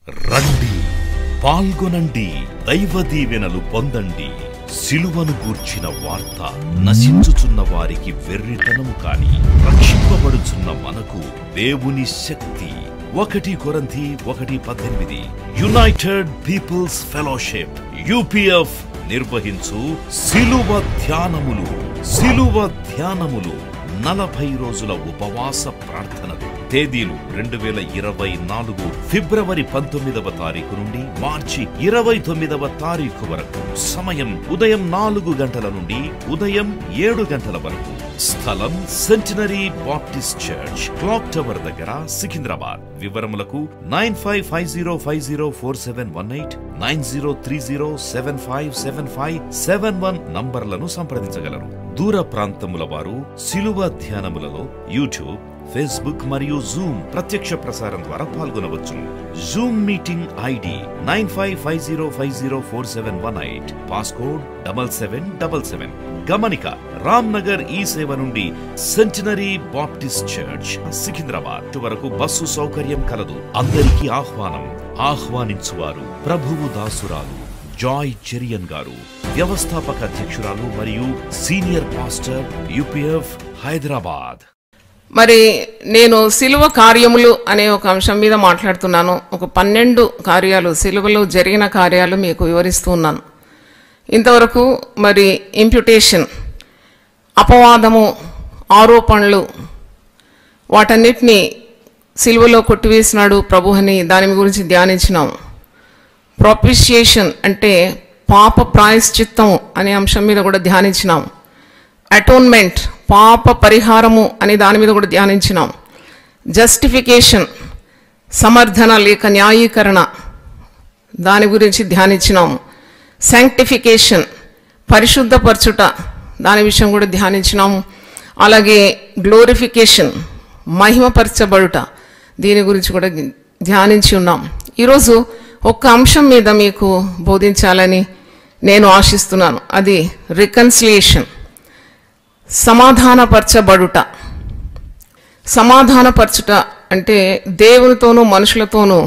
రండి, పాల్గొనండి, దైవ దీవెనలు పొందండి. సిలువను గూర్చిన వార్త నశించుచున్న వారికి వెర్రితనము కాని, రక్షింపబడుచున్న మనకు దేవుని శక్తి. 1 కొరింథీ 1:18 యునైటెడ్ పీపుల్స్ ఫెలోషిప్ UPF నిర్వహించు సిలువ ధ్యానములు. 40 రోజుల ఉపవాస ప్రార్థనలు. తేదీలు 2024 ఫిబ్రవరి 19వ తారీఖు నుండి మార్చి 29వ తారీఖు వరకు. సమయం ఉదయం 4 గంటల నుండి ఉదయం 7 గంటల వరకు. స్థలం Centenary Baptist Church, clock tower దగ్గర, సికింద్రాబాద్. వివరములకు 9550504718 9030757571 నంబర్లను సంప్రదించగలరు. దూర ప్రాంతముల వారు సిలువ ధ్యానములలో యూట్యూబ్, ఫేస్బుక్ మరియు జూమ్ ప్రత్యక్ష ప్రసారం ద్వారా పాల్గొనవచ్చు. Zoom meeting ID 9550504718 passcode 7777. గమనిక, రామ్ నగర్ ఈ సేవ నుండి సెంటినరీ బాప్టిస్ట్ చర్చ్ సికింద్రాబాద్ వరకు బస్సు సౌకర్యం కలదు. అందరికీ ఆహ్వానం. ఆహ్వానించువారు ప్రభువు దాసురాలు జాయ్ చెరియన్ గారు, వ్యవస్థాపక అధ్యక్షురాలు మరియు సీనియర్ పాస్టర్ UPF హైదరాబాద్. మరి నేను సిలువ కార్యములు అనే ఒక అంశం మీద మాట్లాడుతున్నాను. ఒక 12 కార్యాలు, సిలువలో జరిగిన కార్యాలు మీకు వివరిస్తూ ఉన్నాను. ఇంతవరకు మరి ఇంప్యుటేషన్, అపవాదము, ఆరోపణలు, వాటన్నిటినీ సిలువలో కొట్టివేసినాడు ప్రభు అని దాని గురించి ధ్యానించినాం. ప్రాపిషియేషన్ అంటే పాప ప్రాయశ్చిత్తము అనే అంశం మీద కూడా ధ్యానించినాం. అటోన్మెంట్, పాప పరిహారము అనే దాని మీద కూడా ధ్యానించినాం. జస్టిఫికేషన్, సమర్థన లేక న్యాయీకరణ, దాని గురించి ధ్యానించినాం. శాంక్టిఫికేషన్, పరిశుద్ధపరచుట, దాని విషయం కూడా ధ్యానించినాము. అలాగే గ్లోరిఫికేషన్, మహిమపరచబడుట, దీని గురించి కూడా ధ్యానించి ఉన్నాం. ఈరోజు ఒక్క అంశం మీద మీకు బోధించాలని నేను ఆశిస్తున్నాను. అది రికన్సిలియేషన్, సమాధానపరచబడుట. సమాధానపరచుట అంటే దేవునితోనూ మనుషులతోనూ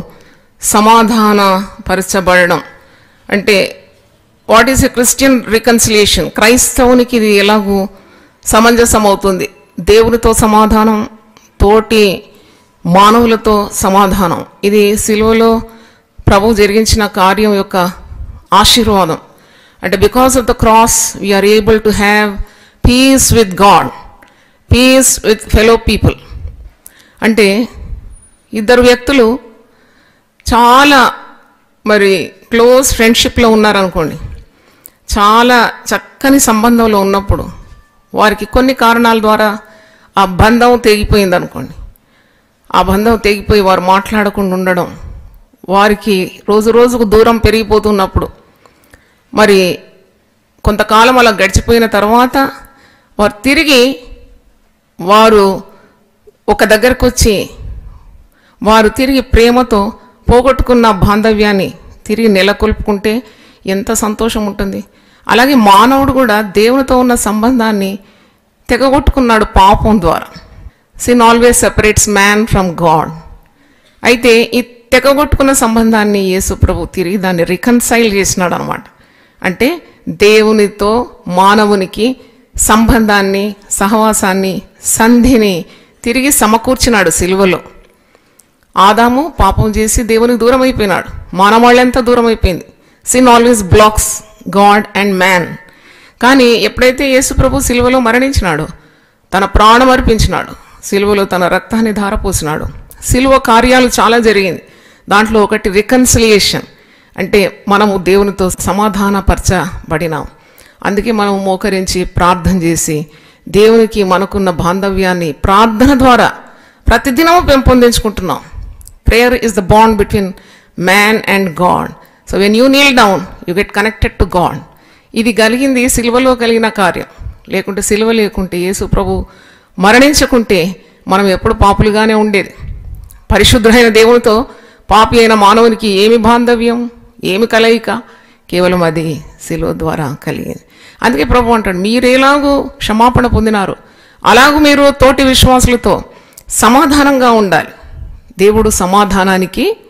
సమాధానపరచబడడం. అంటే what is a Christian reconciliation? క్రైస్తవునికి ఇది ఎలాగూ సమంజసం అవుతుంది? దేవునితో సమాధానం, తోటి మానవులతో సమాధానం. ఇది సిలువలో ప్రభు జరిగించిన కార్యం యొక్క ఆశీర్వాదం. అంటే because of the cross we are able to have peace with God, peace with fellow people. అంటే ఇద్దరు వ్యక్తులు చాలా మరి క్లోజ్ ఫ్రెండ్షిప్లో ఉన్నారనుకోండి, చాలా చక్కని సంబంధంలో ఉన్నప్పుడు వారికి కొన్ని కారణాల ద్వారా ఆ బంధం తెగిపోయింది అనుకోండి. ఆ బంధం తెగిపోయి వారు మాట్లాడకుండా ఉండడం, వారికి రోజు రోజుకు దూరం పెరిగిపోతున్నప్పుడు, మరి కొంతకాలం అలా గడిచిపోయిన తర్వాత వారు తిరిగి ఒక దగ్గరకు వచ్చి వారు తిరిగి ప్రేమతో పోగొట్టుకున్న బాంధవ్యాన్ని తిరిగి నెలకొల్పుకుంటే ఎంత సంతోషం ఉంటుంది. అలాగే మానవుడు కూడా దేవునితో ఉన్న సంబంధాన్ని తెగగొట్టుకున్నాడు పాపం ద్వారా. Sin always separates man from God. అయితే ఈ తెగగొట్టుకున్న సంబంధాన్ని యేసు ప్రభు తిరిగి దాన్ని రికన్సైల్ చేసినాడు అనమాట. అంటే దేవునితో మానవునికి సంబంధాన్ని, సహవాసాన్ని, సంధిని తిరిగి సమకూర్చినాడు సిలువలో. ఆదాము పాపం చేసి దేవునికి దూరం అయిపోయినాడు, మానవాళ్ళంతా దూరం అయిపోయింది. Sin always blocks God and man. కానీ ఎప్పుడైతే యేసు ప్రభు సిలువలో మరణించినాడో, తన ప్రాణం అర్పించినాడు, సిలువలో తన రక్తాన్ని ధారపోసినాడు, సిలువ కార్యాలు చాలా జరిగింది. దాంట్లో ఒకటి రికన్సిలియేషన్, అంటే మనము దేవునితో సమాధానపరచబడినాం. అందుకే మనం మోకరించి ప్రార్థన చేసి దేవునికి మనకున్న బాంధవ్యాన్ని ప్రార్థన ద్వారా ప్రతిదినము పెంపొందించుకుంటున్నాం. Prayer is the bond between man and God. So when you kneel down you get connected to God. ఇది కలిగింది సిలువలో కలిగిన కార్యం. లేకుంటే సిలువ లేకుంటే, యేసు ప్రభు మరణించకుంటే మనం ఎప్పుడు పాపులుగానే ఉండేది. పరిశుద్ధమైన దేవునితో పాపి అయిన మానవునికి ఏమి బాంధవ్యం, ఏమి కలయిక? కేవలం అది సిలువ ద్వారా కలిగింది. అందుకే ప్రభు అంటాడు, మీరేలాగూ క్షమాపణ పొందినారు అలాగూ మీరు తోటి విశ్వాసులతో సమాధానంగా ఉండాలి. దేవుడు సమాధానానికి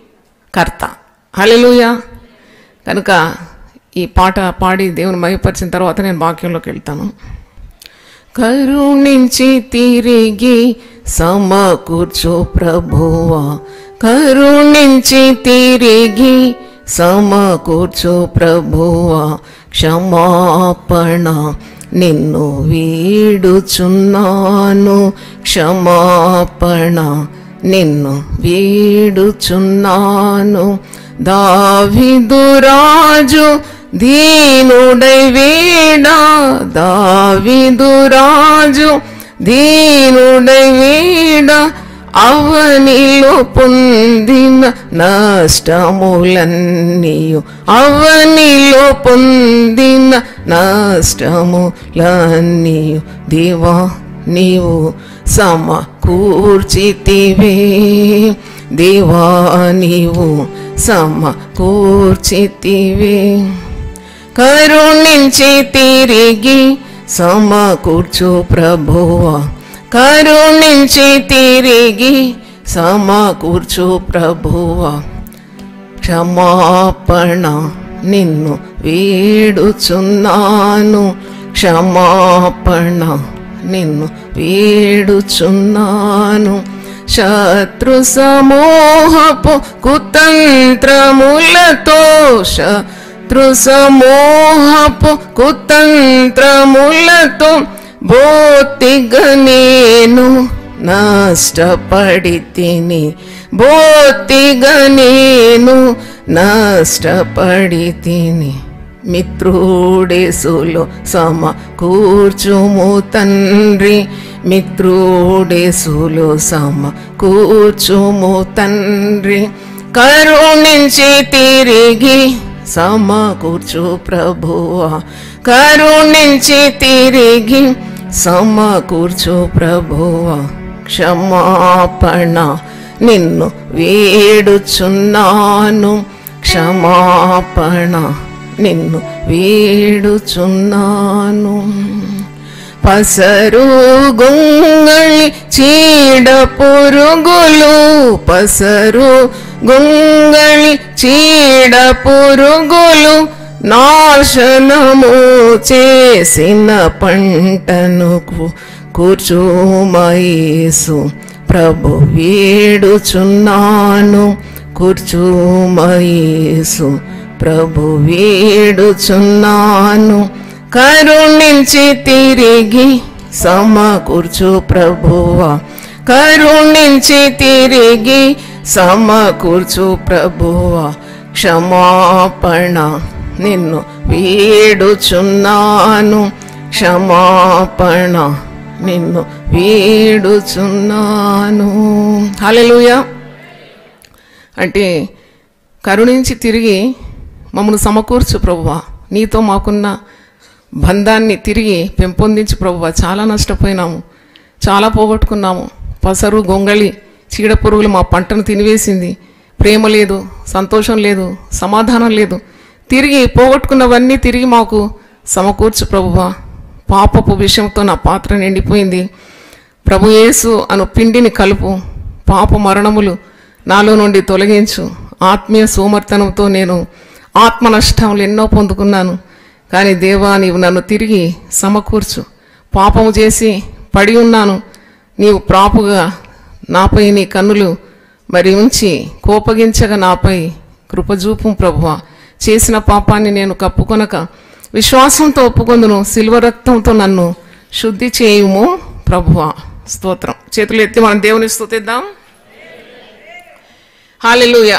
కర్త. హల్లెలూయా. కనుక ఈ పాట పాడి దేవుని మహిమపరిచిన తర్వాత నేను వాక్యంలోకి వెళ్తాను. కరుణించి తిరిగి సమకూర్చు ప్రభువా, కరుణించి తిరిగి సమకూర్చు ప్రభువా, క్షమాపణ నిన్ను వీడుచున్నాను, క్షమాపణ నిన్ను వీడుచున్నాను. దావీదు రాజు దీనుడై వీడా, దావీదు రాజు దీనుడై వీడా, అవనిలో పొందిన నష్టములన్నీయు, అవనిలో పొందిన నష్టములన్నీయు దేవా నీవు సమకూర్చితివే, దేవా నీవు సమకూర్చితివే. కరుణించి తిరిగి సమకూర్చు ప్రభువా, కరుణించి తిరిగి సమకూర్చు ప్రభువా, క్షమాపణ నిన్ను వేడుచున్నాను, క్షమాపణ నిన్ను వేడుచున్నాను. శత్రు సమూహపు కుతంత్రములతో, శత్రు సమూహపు కుతంత్రములతో బోతిగా నేను నష్టపడి తిని, బోతిగా నేను నష్టపడి తిని. మిత్రుడేసులో సమకూర్చుము తండ్రి, మిత్రుడేసులో సమకూర్చుము తండ్రి. కరుణించి తిరిగి సమకూర్చు ప్రభువా, కరుణించి తిరిగి సమకూర్చు ప్రభువా, క్షమాపణ నిన్ను వేడుచున్నాను, క్షమాపణ నిన్ను వేడుచున్నాను. పసరు గొంగళి చీడ పురుగులు, పసరు గొంగళి చీడ పురుగులు నాశనము చేసిన పంటను కూర్చుమయేసు ప్రభు వేడుచున్నాను, కూర్చుమయేసు ప్రభు వేడుచున్నాను. కరుణించి తిరిగి సమకూర్చు ప్రభువా, కరుణించి తిరిగి సమకూర్చు ప్రభువా, క్షమాపణ నిన్ను వేడుచున్నాను, క్షమాపణ నిన్ను వేడుచున్నాను. హల్లెలూయా. అంటే కరుణించి తిరిగి మమ్మల్ని సమకూర్చు ప్రభువా, నీతో మాకున్న బంధాన్ని తిరిగి పెంపొందించు ప్రభువా. చాలా నష్టపోయినాము, చాలా పోగొట్టుకున్నాము. పసరు గొంగళి చీడ పురుగులు మా పంటను తినివేసింది. ప్రేమ లేదు, సంతోషం లేదు, సమాధానం లేదు. తిరిగి పోగొట్టుకున్నవన్నీ తిరిగి మాకు సమకూర్చు ప్రభువా. పాపపు విషయంతో నా పాత్ర నిండిపోయింది. ప్రభు యేసు అను పిండిని కలుపు, పాప మరణములు నాలో నుండి తొలగించు. ఆత్మీయ సోమర్థనంతో నేను ఆత్మ నష్టములు ఎన్నో పొందుకున్నాను. కానీ దేవా నీవు నన్ను తిరిగి సమకూర్చు. పాపము చేసి పడి ఉన్నాను, నీవు ప్రాపుగా నాపై నీ కన్నులు మరి ఉంచి కోపగించగా నాపై కృపజూపు ప్రభువా. చేసిన పాపాన్ని నేను కప్పుకొనక విశ్వాసంతో ఒప్పుకొందును. సిల్వ రక్తంతో నన్ను శుద్ధి చేయుము ప్రభువా. స్తోత్రం. చేతులు ఎత్తి మనం దేవుని స్తుతిద్దాం. హల్లెలూయా.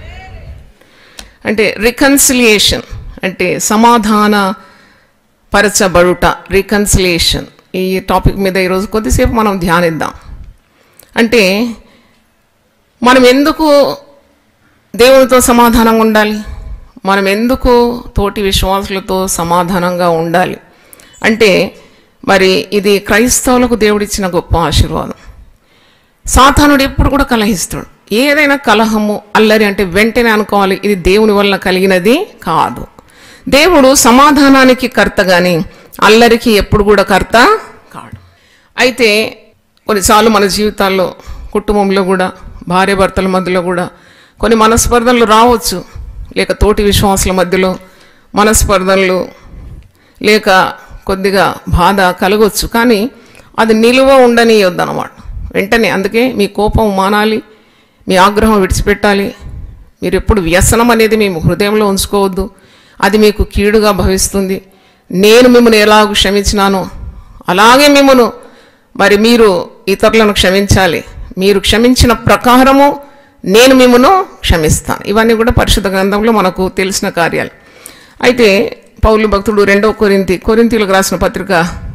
అంటే రికన్సిలియేషన్ అంటే సమాధాన పరచబడుట, రికన్సిలియేషన్. ఈ టాపిక్ మీద ఈరోజు కొద్దిసేపు మనం ధ్యానిద్దాం. అంటే మనం ఎందుకు దేవునితో సమాధానంగా ఉండాలి, మనం ఎందుకు తోటి విశ్వాసులతో సమాధానంగా ఉండాలి అంటే మరి ఇది క్రైస్తవులకు దేవుడిచ్చిన గొప్ప ఆశీర్వాదం. సాతానుడు ఎప్పుడు కూడా కలహిస్తాడు. ఏదైనా కలహము, అల్లరి అంటే వెంటనే అనుకోవాలి ఇది దేవుని వల్ల కలిగినది కాదు. దేవుడు సమాధానానికి కర్త కానీ అల్లరికి ఎప్పుడు కూడా కర్త కాడు. అయితే కొన్నిసార్లు మన జీవితాల్లో, కుటుంబంలో కూడా, భార్య భర్తల మధ్యలో కూడా కొన్ని మనస్పర్ధలు రావచ్చు, లేక తోటి విశ్వాసుల మధ్యలో మనస్పర్ధలు, లేక కొద్దిగా బాధ కలగవచ్చు. కానీ అది నిలువ ఉండనియొద్దు అన్నమాట. వెంటనే అందుకే మీ కోపం మానాలి, మీ ఆగ్రహం విడిచిపెట్టాలి. మీరు ఎప్పుడు వ్యసనం అనేది మీ హృదయంలో ఉంచుకోవద్దు, అది మీకు కీడుగా భవిస్తుంది. నేను మిమ్మల్ని ఎలాగ క్షమించినానో అలాగే మిమ్మల్ని మరి మీరు ఇతరులను క్షమించాలి. మీరు క్షమించిన ప్రకారము నేను మిమ్మల్ని క్షమిస్తాను. ఇవన్నీ కూడా పరిశుద్ధ గ్రంథంలో మనకు తెలిసిన కార్యాలు. అయితే పౌలు భక్తుడు 2వ కొరింథీయులకు రాసిన పత్రిక,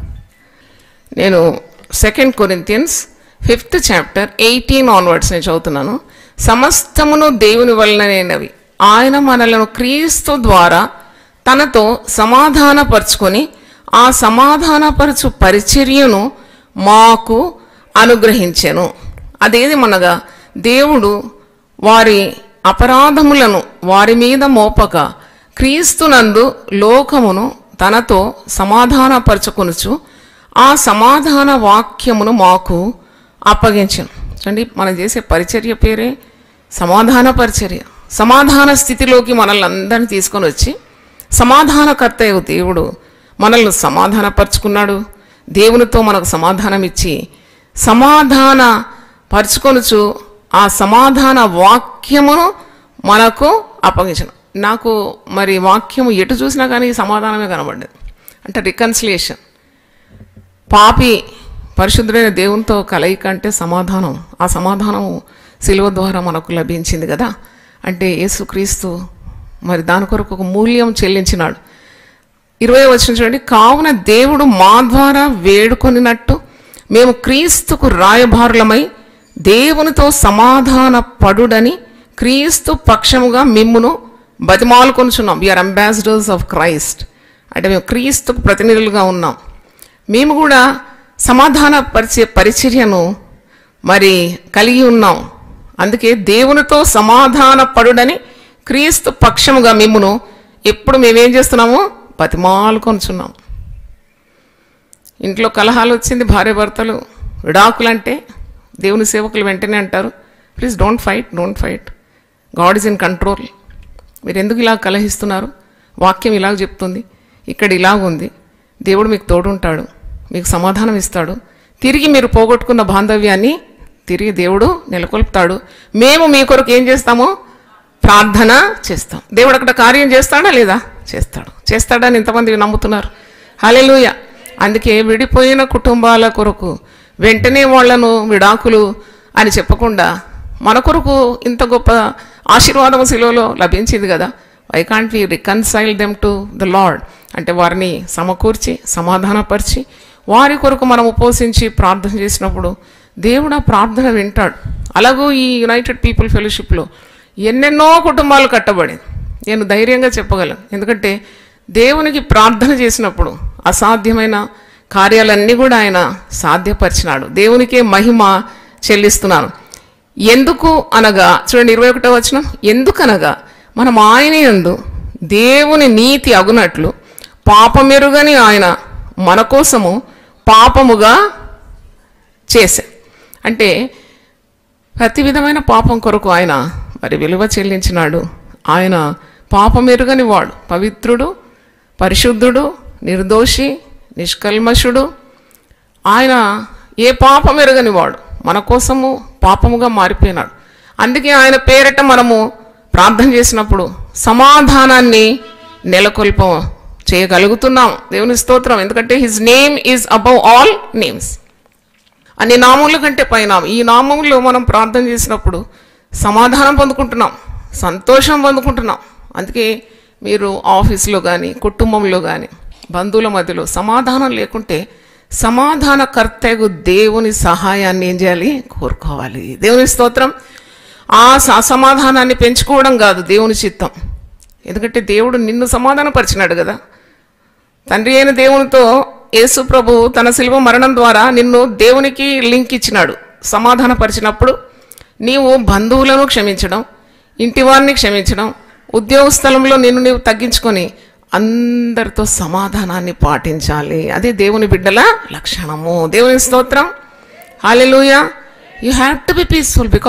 నేను 2 Corinthians 5th chapter 18 onwards నేను చదువుతున్నాను. సమస్తమును దేవుని వలననేనవి, ఆయన మనలను క్రీస్తు ద్వారా తనతో సమాధానపరుచుకొని ఆ సమాధానపరచు పరిచర్యను మాకు అనుగ్రహించెను. అదేది మనగా, దేవుడు వారి అపరాధములను వారి మీద మోపక క్రీస్తునందు లోకమును తనతో సమాధానపరచుకొనుచు ఆ సమాధాన వాక్యమును మాకు అప్పగించెను. చూడండి, మనం చేసే పరిచర్య పేరే సమాధాన పరిచర్య. సమాధాన స్థితిలోకి మనల్ని అందరినీ తీసుకొని వచ్చి సమాధానకర్త దేవుడు మనల్ని సమాధానపరుచుకున్నాడు. దేవునితో మనకు సమాధానం ఇచ్చి సమాధాన పరుచుకొనుచు ఆ సమాధాన వాక్యమును మనకు అప్పగించను. నాకు మరి వాక్యము ఎటు చూసినా కానీ సమాధానమే కనబడ్డది. అంటే రికన్సిలియేషన్, పాపి పరిశుద్ధుడైన దేవునితో కలయిక అంటే సమాధానం. ఆ సమాధానము శిలువ ద్వారా మనకు లభించింది కదా. అంటే యేసుక్రీస్తు మరి దాని కొరకు ఒక మూల్యం చెల్లించినాడు. 20వ వచనం చూడండి, కావున దేవుడు మా ద్వారా వేడుకొనినట్టు మేము క్రీస్తుకు రాయబారులమై దేవునితో సమాధాన పడుడని క్రీస్తు పక్షముగా మిమ్మును బతిమాలుకొనుచున్నాం. We are ambassadors of Christ. అంటే మేము క్రీస్తుకు ప్రతినిధులుగా ఉన్నాం. మేము కూడా సమాధాన పరిచర్యను మరి కలిగి ఉన్నాం. అందుకే దేవునితో సమాధాన పడుడని క్రీస్తు పక్షముగా మిమ్మును ఎప్పుడు మేమేం చేస్తున్నాము, బతిమాలుకొనుచున్నాం. ఇంట్లో కలహాలు వచ్చింది, భార్య భర్తలు విడాకులంటే దేవుని సేవకులు వెంటనే అంటారు, please don't fight, God is in control. మీరు ఎందుకు ఇలా కలహిస్తున్నారు, వాక్యం ఇలాగ చెప్తుంది, ఇక్కడ ఇలాగ ఉంది, దేవుడు మీకు తోడుంటాడు, మీకు సమాధానం ఇస్తాడు, తిరిగి మీరు పోగొట్టుకున్న బాంధవ్యాన్ని తిరిగి దేవుడు నెలకొల్పుతాడు. మేము మీ కొరకు ఏం చేస్తామో ప్రార్థన చేస్తాం. దేవుడు అక్కడ కార్యం చేస్తాడా లేదా, చేస్తాడని ఇంతమంది నమ్ముతున్నారు. హల్లెలూయా. అందుకే విడిపోయిన కుటుంబాల కొరకు వెంటనే వాళ్లను విడాకులు అని చెప్పకుండా మన కొరకు ఇంత గొప్ప ఆశీర్వాదం శిలువలో లభించింది కదా, why can't we reconcile them to the Lord. అంటే వారిని సమకూర్చి సమాధానపరిచి వారి కొరకు మనం ఉపవసించి ప్రార్థన చేసినప్పుడు దేవుడు ఆ ప్రార్థన వింటాడు. అలాగూ ఈ యునైటెడ్ పీపుల్ ఫెలోషిప్లో ఎన్నెన్నో కుటుంబాలు కట్టబడింది. నేను ధైర్యంగా చెప్పగలను, ఎందుకంటే దేవునికి ప్రార్థన చేసినప్పుడు అసాధ్యమైన కార్యాలన్నీ కూడా ఆయన సాధ్యపరిచినాడు. దేవునికే మహిమ చెల్లిస్తున్నాను. ఎందుకు అనగా చూడండి 21వ వచనం, ఎందుకనగా మనం ఆయన యందు దేవుని నీతి అగునట్లు పాపమెరుగని ఆయన మన కోసము పాపముగా చేశా. అంటే ప్రతి విధమైన పాపం కొరకు ఆయన మరి విలువ చెల్లించినాడు. ఆయన పాపమెరుగని వాడు, పవిత్రుడు, పరిశుద్ధుడు, నిర్దోషి, నిష్కల్మషుడు. ఆయన ఏ పాపం ఎరుగని వాడు మన కోసము పాపముగా మారిపోయినాడు. అందుకే ఆయన పేరట మనము ప్రార్థన చేసినప్పుడు సమాధానాన్ని నెలకొల్ప చేయగలుగుతున్నాం. దేవుని స్తోత్రం. ఎందుకంటే his name is above all names. అన్ని నామముల కంటే పైన ఈ నామములో మనం ప్రార్థన చేసినప్పుడు సమాధానం పొందుకుంటున్నాం, సంతోషం పొందుకుంటున్నాం. అందుకే మీరు ఆఫీస్లో కానీ కుటుంబంలో కానీ బంధువుల మధ్యలో సమాధానం లేకుంటే సమాధానకర్తకు దేవుని సహాయాన్ని ఏం చేయాలి, కోరుకోవాలి. దేవుని స్తోత్రం. ఆ సమాధానాన్ని పెంచుకోవడం కాదు దేవుని చిత్తం. ఎందుకంటే దేవుడు నిన్ను సమాధానపరిచినాడు కదా. తండ్రి అయిన దేవునితో యేసు ప్రభు తన శిలువ మరణం ద్వారా నిన్ను దేవునికి లింక్ ఇచ్చినాడు. సమాధానపరిచినప్పుడు నీవు బంధువులను క్షమించడం, ఇంటివారిని క్షమించడం, ఉద్యోగ స్థలంలో నిన్ను నీవు తగ్గించుకొని అందరితో సమాధానాన్ని పాటించాలి. అదే దేవుని బిడ్డల లక్షణము. దేవుని స్తోత్రం. హల్లెలూయా. You have to be peaceful because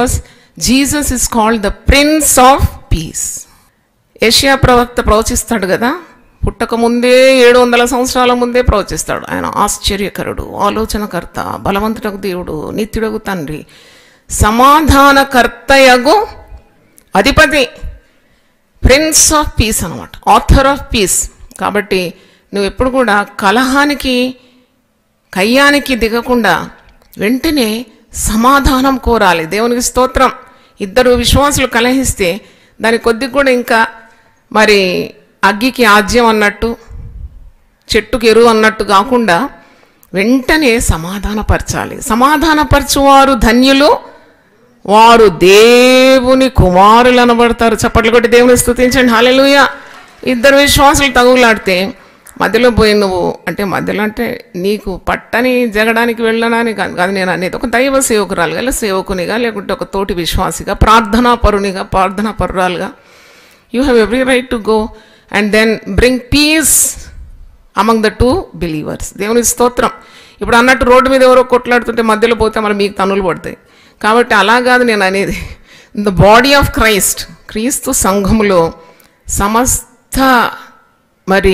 Jesus is called the Prince of Peace. యెషయా ప్రవక్త ప్రవచిస్తాడు కదా, పుట్టక ముందే 700 సంవత్సరాల ముందే ప్రవచిస్తాడు. ఆయన ఆశ్చర్యకరుడు, ఆలోచనకర్త, బలవంతుడకు దేవుడు, నిత్యుడకు తండ్రి, సమాధానకర్తయగు అధిపతి, ప్రిన్స్ ఆఫ్ పీస్ అనమాట, ఆథర్ ఆఫ్ పీస్. కాబట్టి నువ్వు ఎప్పుడు కూడా కలహానికి కయ్యానికి దిగకుండా వెంటనే సమాధానం కోరాలి. దేవునికి స్తోత్రం. ఇద్దరు విశ్వాసులు కలహిస్తే దాని కొద్ది కూడా ఇంకా మరి అగ్గికి ఆజ్యం అన్నట్టు, చెట్టుకి ఎరువు అన్నట్టు కాకుండా వెంటనే సమాధానపరచాలి. సమాధానపరచువారు ధన్యులు, వారు దేవుని కుమారులు అనబడతారు. చప్పట్లు కొట్టి దేవుని స్తుతించండి. హల్లెలూయా. ఇద్దరు విశ్వాసులు తగులాడితే మధ్యలో పోయి నువ్వు అంటే మధ్యలో అంటే నీకు పట్టని జగడానికి వెళ్ళడానికి కాదు నేను అనేది, ఒక దైవ సేవకురాలుగా లేదా సేవకునిగా లేకుంటే ఒక తోటి విశ్వాసిగా ప్రార్థనా పరురాలుగా you have every right to go and then bring peace among the two believers. దేవుని స్తోత్రం. ఇప్పుడు అన్నట్టు రోడ్డు మీద ఎవరో కొట్లాడుతుంటే మధ్యలో పోతే మరి మీకు తన్నులు పడతాయి. కాబట్టి అలా కాదు నేను అనేది. ద బాడీ ఆఫ్ క్రైస్ట్, క్రీస్తు సంఘములో సమస్త మరి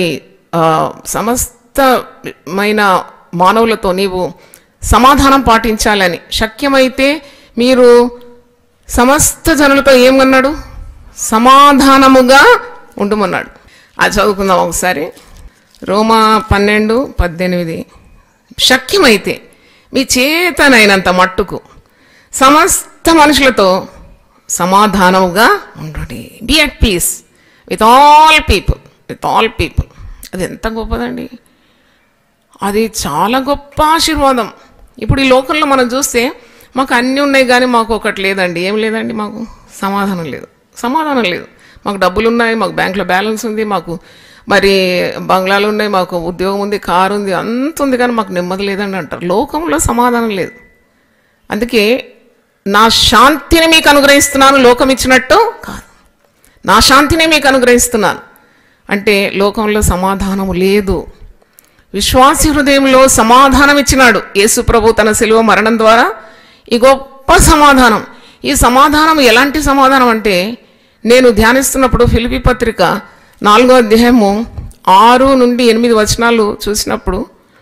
సమస్తమైన మానవులతో నీవు సమాధానం పాటించాలని, శక్యమైతే మీరు సమస్త జనులతో ఏమన్నాడు, సమాధానముగా ఉండమన్నాడు. అది చదువుకుందాం ఒకసారి. రోమా 12:18. శక్యమైతే మీ చేతనైనంత మట్టుకు సమస్త మనుషులతో సమాధానముగా ఉండండి. Be at peace with all people. అది ఎంత గొప్పదండి. అది చాలా గొప్ప ఆశీర్వాదం. ఇప్పుడు ఈ లోకంలో మనం చూస్తే మాకు అన్నీ ఉన్నాయి కానీ మాకు ఒకటి లేదండి. ఏం లేదండి, మాకు సమాధానం లేదు. మాకు డబ్బులు ఉన్నాయి, మాకు బ్యాంకులో బ్యాలెన్స్ ఉంది, మాకు మరి బంగ్లాలు ఉన్నాయి, మాకు ఉద్యోగం ఉంది, కారు ఉంది, అంత ఉంది, కానీ మాకు నెమ్మది లేదండి అంటారు. లోకంలో సమాధానం లేదు. అందుకే నా శాంతిని మీకు అనుగ్రహిస్తున్నాను, లోకం ఇచ్చినట్టు కాదు, నా శాంతిని మీకు అనుగ్రహిస్తున్నాను అంటే లోకంలో సమాధానము లేదు. విశ్వాసి హృదయంలో సమాధానం ఇచ్చినాడు యేసు ప్రభు తన శిలువ మరణం ద్వారా. ఈ గొప్ప సమాధానం. ఈ సమాధానం ఎలాంటి సమాధానం అంటే, నేను ధ్యానిస్తున్నప్పుడు ఫిలిప్పీ పత్రిక 4వ అధ్యాయము 6-8 వచనాలు చూసినప్పుడు,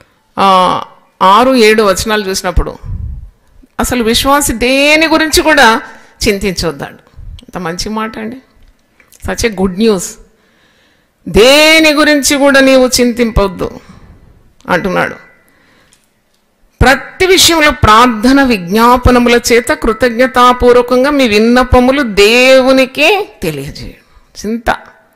6-7 వచనాలు చూసినప్పుడు అసలు విశ్వాసి దేని గురించి కూడా చింతించొద్దాడు. అంత మంచి మాట అండి. Such a good news. దేని గురించి కూడా నీవు చింతింపొద్దు అంటున్నాడు. ప్రతి విషయంలో ప్రార్థన విజ్ఞాపనముల చేత కృతజ్ఞతాపూర్వకంగా మీ విన్నపములు దేవునికి తెలియజేయడం. చింత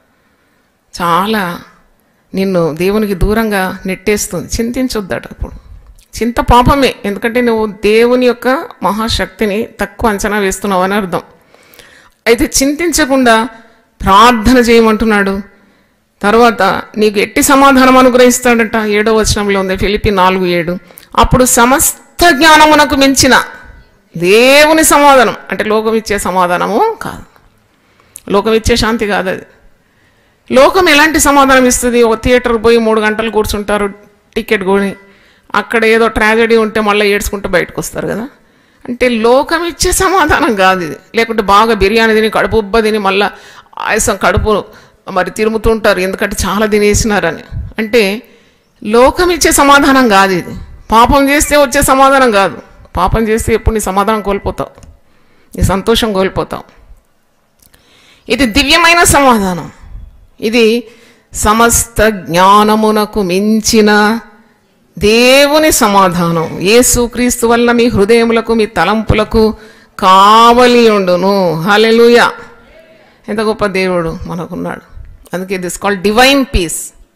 చాలా నిన్ను దేవునికి దూరంగా నెట్టేస్తుంది. చింతించొద్దట. అప్పుడు చింత పాపమే. ఎందుకంటే నువ్వు దేవుని యొక్క మహాశక్తిని తక్కువ అంచనా వేస్తున్నావు అని అర్థం. అయితే చింతించకుండా ప్రార్థన చేయమంటున్నాడు. తర్వాత నీకు ఎట్టి సమాధానం అనుగ్రహిస్తాడట. 7వ వచనంలో ఉంది, ఫిలిప్పీ 4:7. అప్పుడు సమస్త జ్ఞానమునకు మించిన దేవుని సమాధానం, అంటే లోకం ఇచ్చే సమాధానము కాదు, లోకం ఇచ్చే శాంతి కాదు అది. లోకం ఎలాంటి సమాధానం ఇస్తుంది? ఒక థియేటర్కి పోయి 3 గంటలు కూర్చుంటారు టికెట్ కొని, అక్కడ ఏదో ట్రాజెడీ ఉంటే మళ్ళీ ఏడ్చుకుంటూ బయటకు వస్తారు కదా. అంటే లోకం ఇచ్చే సమాధానం కాదు ఇది. లేకుంటే బాగా బిర్యానీ తిని కడుపు ఉబ్బ తిని మళ్ళీ ఆయాసం కడుపు మరి తిరుగుతుంటారు, ఎందుకంటే చాలా తినేసినారని. అంటే లోకం ఇచ్చే సమాధానం కాదు ఇది. పాపం చేస్తే వచ్చే సమాధానం కాదు. పాపం చేస్తే ఎప్పుడు నీ సమాధానం కోల్పోతావు, నీ సంతోషం కోల్పోతావు. ఇది దివ్యమైన సమాధానం. ఇది సమస్త జ్ఞానమునకు మించిన దేవుని సమాధానం. యేసుక్రీస్తు వల్ల మీ హృదయములకు మీ తలంపులకు కావలి ఉండును. హల్లెలూయా. ఎంత గొప్ప దేవుడు మనకున్నాడు. అందుకే దిస్ కాల్డ్ డివైన్ పీస్.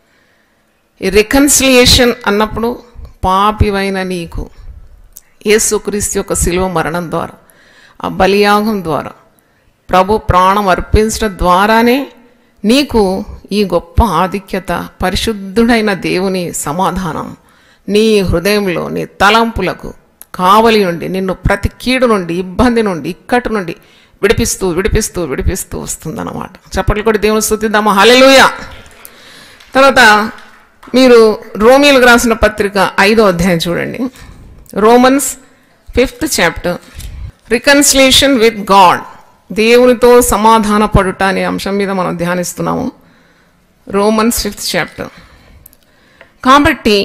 ఈ రికన్సిలియేషన్ అన్నప్పుడు పాపివైన నీకు యేసుక్రీస్తు యొక్క శిలువ మరణం ద్వారా, ఆ బలియాగం ద్వారా, ప్రభు ప్రాణం అర్పించడం ద్వారానే నీకు ఈ గొప్ప ఆధిక్యత, పరిశుద్ధుడైన దేవుని సమాధానం నీ హృదయంలో నీ తలంపులకు కావలి ఉండి నిన్ను ప్రతి కీడు నుండి, ఇబ్బంది నుండి, ఇక్కటి నుండి విడిపిస్తూ విడిపిస్తూ విడిపిస్తూ వస్తుందన్నమాట. చప్పట్లు కూడా దేవుని స్తుతిద్దామా. హల్లెలూయా. తర్వాత మీరు రోమీయులకు రాసిన పత్రిక 5వ అధ్యాయం చూడండి. Romans 5th chapter reconciliation with God, దేవునితో సమాధాన పడుట అనే అంశం మీద మనం ధ్యానిస్తున్నాము. Romans 5th chapter. కాబట్టి